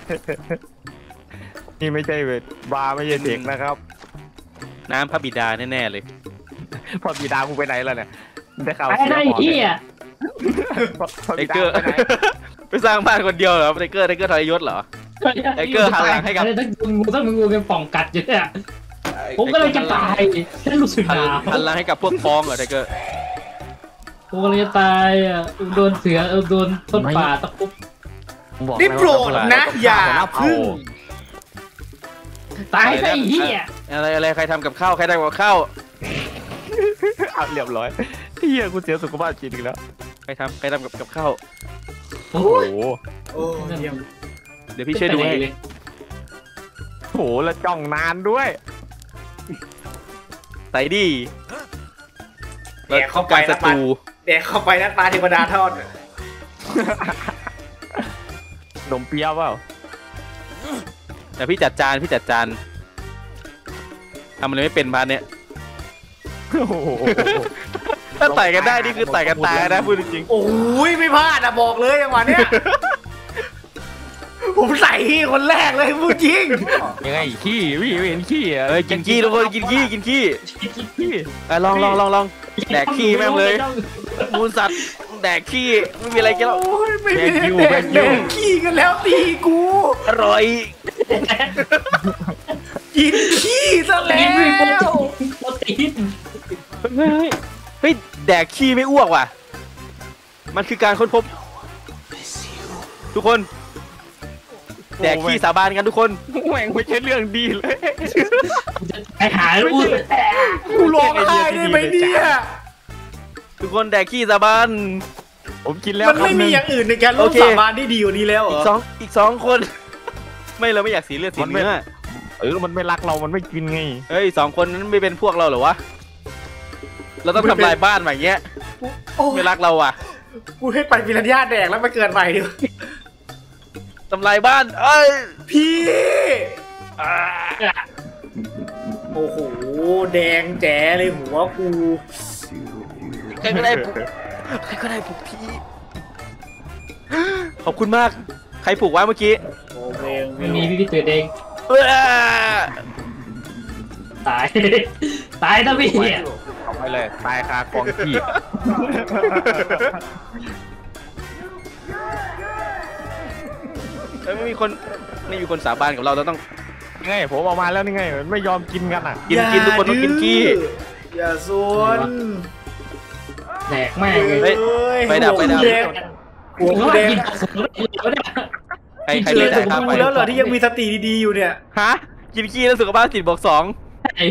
Speaker 3: นี่ไม่ใช่เวทบาร์ไม่ใช่เด็กนะครับ
Speaker 4: น้ำพระบิดาแน่ๆเลย
Speaker 3: พอบีดากูไปไหนแล้วเนี่ยได้ข่าว
Speaker 5: ไอ้
Speaker 3: เสีย
Speaker 5: ไอ้
Speaker 3: ก่อน
Speaker 5: เหี้ย
Speaker 3: พอพอ
Speaker 4: ไท
Speaker 3: บี
Speaker 4: เก
Speaker 3: ดา
Speaker 4: อร์
Speaker 3: ไปไหน
Speaker 4: ไปสร้างบ้านคนเดียวเหรอไทเกอร์ไทเกอร์ทรยศเหรอ ไอ้เกอร์หันหลังให้กับ
Speaker 5: ถ้ามึงถ้ามึงงูเป็นป่องกัดอยู่เนี่ยผมก็เลยจะตายฉันรู้สึกห
Speaker 4: หัน
Speaker 5: นาว
Speaker 4: หันหลังให้กับพวกพ้องเหรอไทเกอร์
Speaker 5: ผมก็เลยจะตายอ่ะโดนเสือเออโดนต้นป่าตะคุบ
Speaker 3: ผมบอก
Speaker 1: ได้
Speaker 3: แล้ว
Speaker 1: โปรดนะอย่า
Speaker 3: หัวหน้าเผา
Speaker 1: พึ่ง
Speaker 5: ตายซะไอ้เหี้ย
Speaker 4: อะไรอะไรใครทำกับข้าวใครทำกับข้าว
Speaker 3: เอาเรียบร้อยเฮียกูเสียสุขภาพจิตอีกแล้ว
Speaker 4: ใครทำใครทำกับกับข้าว
Speaker 5: โอ้
Speaker 3: โอ้
Speaker 5: ย
Speaker 3: โห
Speaker 1: โอ้เยี่ยม
Speaker 4: เดี๋ยวพี่ช่วยดูให้
Speaker 5: เลย
Speaker 3: โอ้โหแล้วจ้องนานด้วย
Speaker 4: ใส่ดิ
Speaker 1: แดกเข้าไป
Speaker 4: การศัตรู
Speaker 1: แดกเข้าไปนักปลาเทวดาทอด
Speaker 3: นมเปี๊ยะเปล่า
Speaker 4: แต่พี่จัดจานพี่จัดจานทำอะไรไม่เป็นพาร์ทเนี้ย
Speaker 3: โอ้โห
Speaker 4: ถ้าไต่กันได้นี่คือไต่กันตายนะพูดจริง
Speaker 1: โอ้ยไม่พลาดอะบอกเลยอย่างวันเนี้ย ผมใส่ที่คนแรกเลยพูดจริง
Speaker 3: ยังไงขี้พี่ไม่เห็นขี้อ่ะ
Speaker 4: เอ้ยกินขี้ทุกคนกินขี้กินขี้
Speaker 3: ขี้
Speaker 4: อ่ะลองลองลองลองแดกขี้แม่งเลยมูลสัตว์แดกขี้ไม่มีอะไรกินแล้ว
Speaker 1: โอ้ยไม่มีแดกแดกขี้กันแล้วตีกู
Speaker 4: อร่อย
Speaker 1: กินขี้ซะแล้
Speaker 5: กินไม่หมด
Speaker 1: ว
Speaker 5: โปรตีน
Speaker 4: เฮ้ยเฮ้ยเฮ้ยแดกขี้ไม่อ้วกว่ะมันคือการค้นพบ ทุกคนแดกขี้สาบานกันทุกคน
Speaker 3: แม่งไม่ใช่เรื่องดีเลย
Speaker 5: ไปหาลูก
Speaker 1: กูร้องไห้ได้ไหมเนี่ย
Speaker 4: ทุกคนแดกขี้สาบาน
Speaker 3: ผมกินแล้ว
Speaker 1: มันไม่มีอย่างอื่นในการร่วมสาบานที่ดีกว่านี้แล้วเหร
Speaker 4: อี
Speaker 1: อก
Speaker 4: สองอีกสองคน ไม่เราไม่อยากสีเลือดสีเนื้อ
Speaker 3: เออมันไม่รักเรามันไม่กินไง
Speaker 4: เฮ้ยสองคนนั้นไม่เป็นพวกเราเหรอวะเราต้องทำลายบ้านแบบเงี้ย
Speaker 1: โอ้ย
Speaker 4: ไม่รักเราอ่ะ
Speaker 1: กูให้ไปพิรัญญาแดกแล้วมาเกิดใหม่ดิ
Speaker 4: ทำลายบ้านเอ้ย
Speaker 1: พี่โอ้โหแดงแจ๋เลยหัวกู
Speaker 4: ใครก็ได้ปลุกใครก็ได้ปลุกพี่ขอบคุณมากใครปลุกวะเมื่อกี้
Speaker 1: โอ้เพลง
Speaker 5: ไม่มีพี่พี่ตื่นเอง
Speaker 4: เอ้ย
Speaker 5: ตาย ตายนะพี่
Speaker 3: เอาไปเลยตายคากองขี้
Speaker 4: เฮ้ยไม่มีคนไม่มีคนสาบานกับเราเราต้อง
Speaker 3: ไงผมเอามาแล้วนี่ไงมันไม่ยอมกินกันอ่ะ
Speaker 4: กินกินทุกคนต้องกินขี้
Speaker 1: อย่าซวน
Speaker 5: แดกแม่งเลย
Speaker 4: เฮ้ย ไปดับไปดับ
Speaker 1: หัวกูแดง
Speaker 5: กินกระสุนแล้วเนี่ย
Speaker 4: ใครใคร
Speaker 1: เจ
Speaker 4: เล่
Speaker 1: อน ถึง
Speaker 4: ข้าม
Speaker 1: กู
Speaker 4: ไป
Speaker 1: แล้วเหรอที่ยังมีสติดีๆอยู่เนี่ย
Speaker 4: ฮะกินขี้แล้วสุขภาพจิตบวกสอง
Speaker 5: ไอ้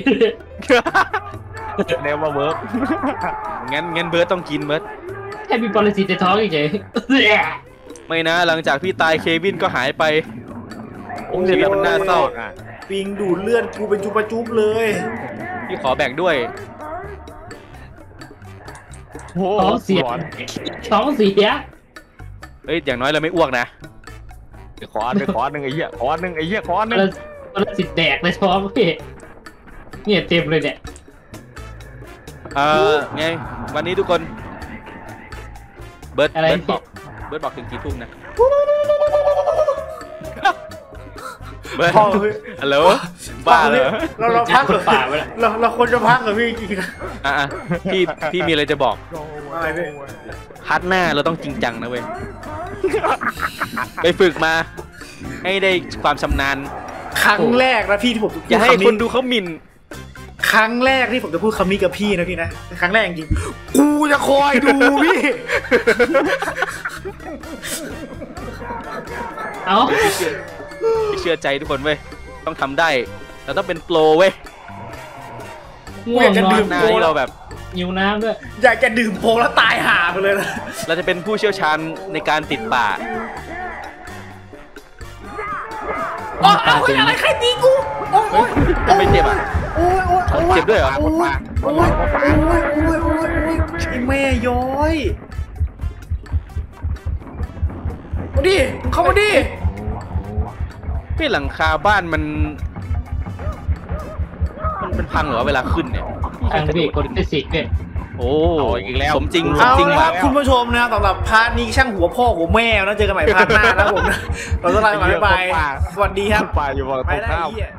Speaker 3: เนวมาเวิร์ก
Speaker 4: งั้นงั้นเบิร์ดต้องกินเบิร์ด
Speaker 5: แค่มีปรสิตในท้องเฉย
Speaker 4: ไม่นะหลังจากพี่ตายเควินก็หายไปชีวิตมันน่าเศร้า
Speaker 1: ปิงดูดเลือดกูเป็นจุบปะจุบเลย
Speaker 4: พี่ขอแบ่งด้วย
Speaker 3: โอ้
Speaker 5: ท้องเสีย
Speaker 3: หลอน
Speaker 5: ท้องเสีย
Speaker 4: เฮ้ยอย่างน้อยเราไม่อ้วกนะ
Speaker 3: ขออันหนึ่งขออันหนึ่งไอ้เหี้ยขออันหนึ่งไอ้เหี้ยขออันห
Speaker 5: ป
Speaker 3: นึ่ง
Speaker 5: รปรสิตแดกในท้องพี่เนี่ยเต็มเลยเนี่ย
Speaker 4: เออไงวันนี้ทุกคนเบิร์ด
Speaker 5: อะไร
Speaker 4: เบิร์ดบอกเบิร์ดบอกถึงกี่ทุ่มนะเบิร์ด
Speaker 1: พอเฮ้ย
Speaker 4: ฮัลโหลบ้าเหรอ
Speaker 1: เราเราพักเหรอ
Speaker 5: ป่าไปแล้ว
Speaker 1: เราเราควรจะพักเหรอพี่จริงๆนะ
Speaker 4: อ่ะอ่ะพี่พี่มีอะไรจะบอก
Speaker 1: อะไรพี่
Speaker 4: พาร์ทหน้าเราต้องจริงจังนะเว้ยไปฝึกมา ให้ได้ความชำนาญ
Speaker 1: ครั้งแรกนะพี่ที่ผมจะพูด
Speaker 4: อย่าให้
Speaker 1: คำ
Speaker 4: คนดูเขาหมิ่น
Speaker 1: ครั้งแรกที่ผมจะพูดคำนี้กับพี่นะพี่นะครั้งแรกจริงๆกูจะคอยดูพี่
Speaker 5: เอ้า
Speaker 4: พี่เชื่อใจทุกคนเว้ยต้องทำได้เราต้องเป็นโปรเว้ย
Speaker 5: ง่วงนอน
Speaker 4: หน้าที่เราแบบ
Speaker 5: หิวน้ำด้วย
Speaker 1: อยากจะดื่มโพลแล้วตายห่าไปเลยนะ
Speaker 4: เราจะเป็นผู้เชี่ยวชาญในการติดป่า
Speaker 1: อ๋อเอาเฮ้ยอะไรใครตีกูโอ้ยโอ้ย
Speaker 4: ไม่เจ็บอ่ะ
Speaker 1: โอ้ยโอ้ยโอ้ย
Speaker 4: เจ็บด้วยเหรอ
Speaker 1: โอ้ยโอ้ยโอ้ยโอ้ยโอ้ยโอ้ยไอ้แม่ย้อยมาดิเข้ามาดิ
Speaker 4: พี่หลังคาบ้านมัน มันเป็นพังเหรอเวลาขึ้นเนี่ย
Speaker 5: ทางพี่กดฟิสิกส์เนี่ย
Speaker 4: โอ้
Speaker 3: เอาอีกแล้ว
Speaker 4: สมจริงสม
Speaker 1: เอา
Speaker 4: จริง
Speaker 1: ละค
Speaker 4: มา
Speaker 1: รับคุณผู้ชมนะสำหรับพาร์ทนี้ช่างหัวพ่อหัวแม่นะเจอกันใหม่พาร์ทหน้านะผมนะเราต้องลาไปก่อนบ๊ายบายสวัสดีครับ
Speaker 3: ป่าอยู่ฝั่งต
Speaker 1: ไป
Speaker 3: รง
Speaker 1: ได้
Speaker 3: ข้าม
Speaker 1: เหี้ย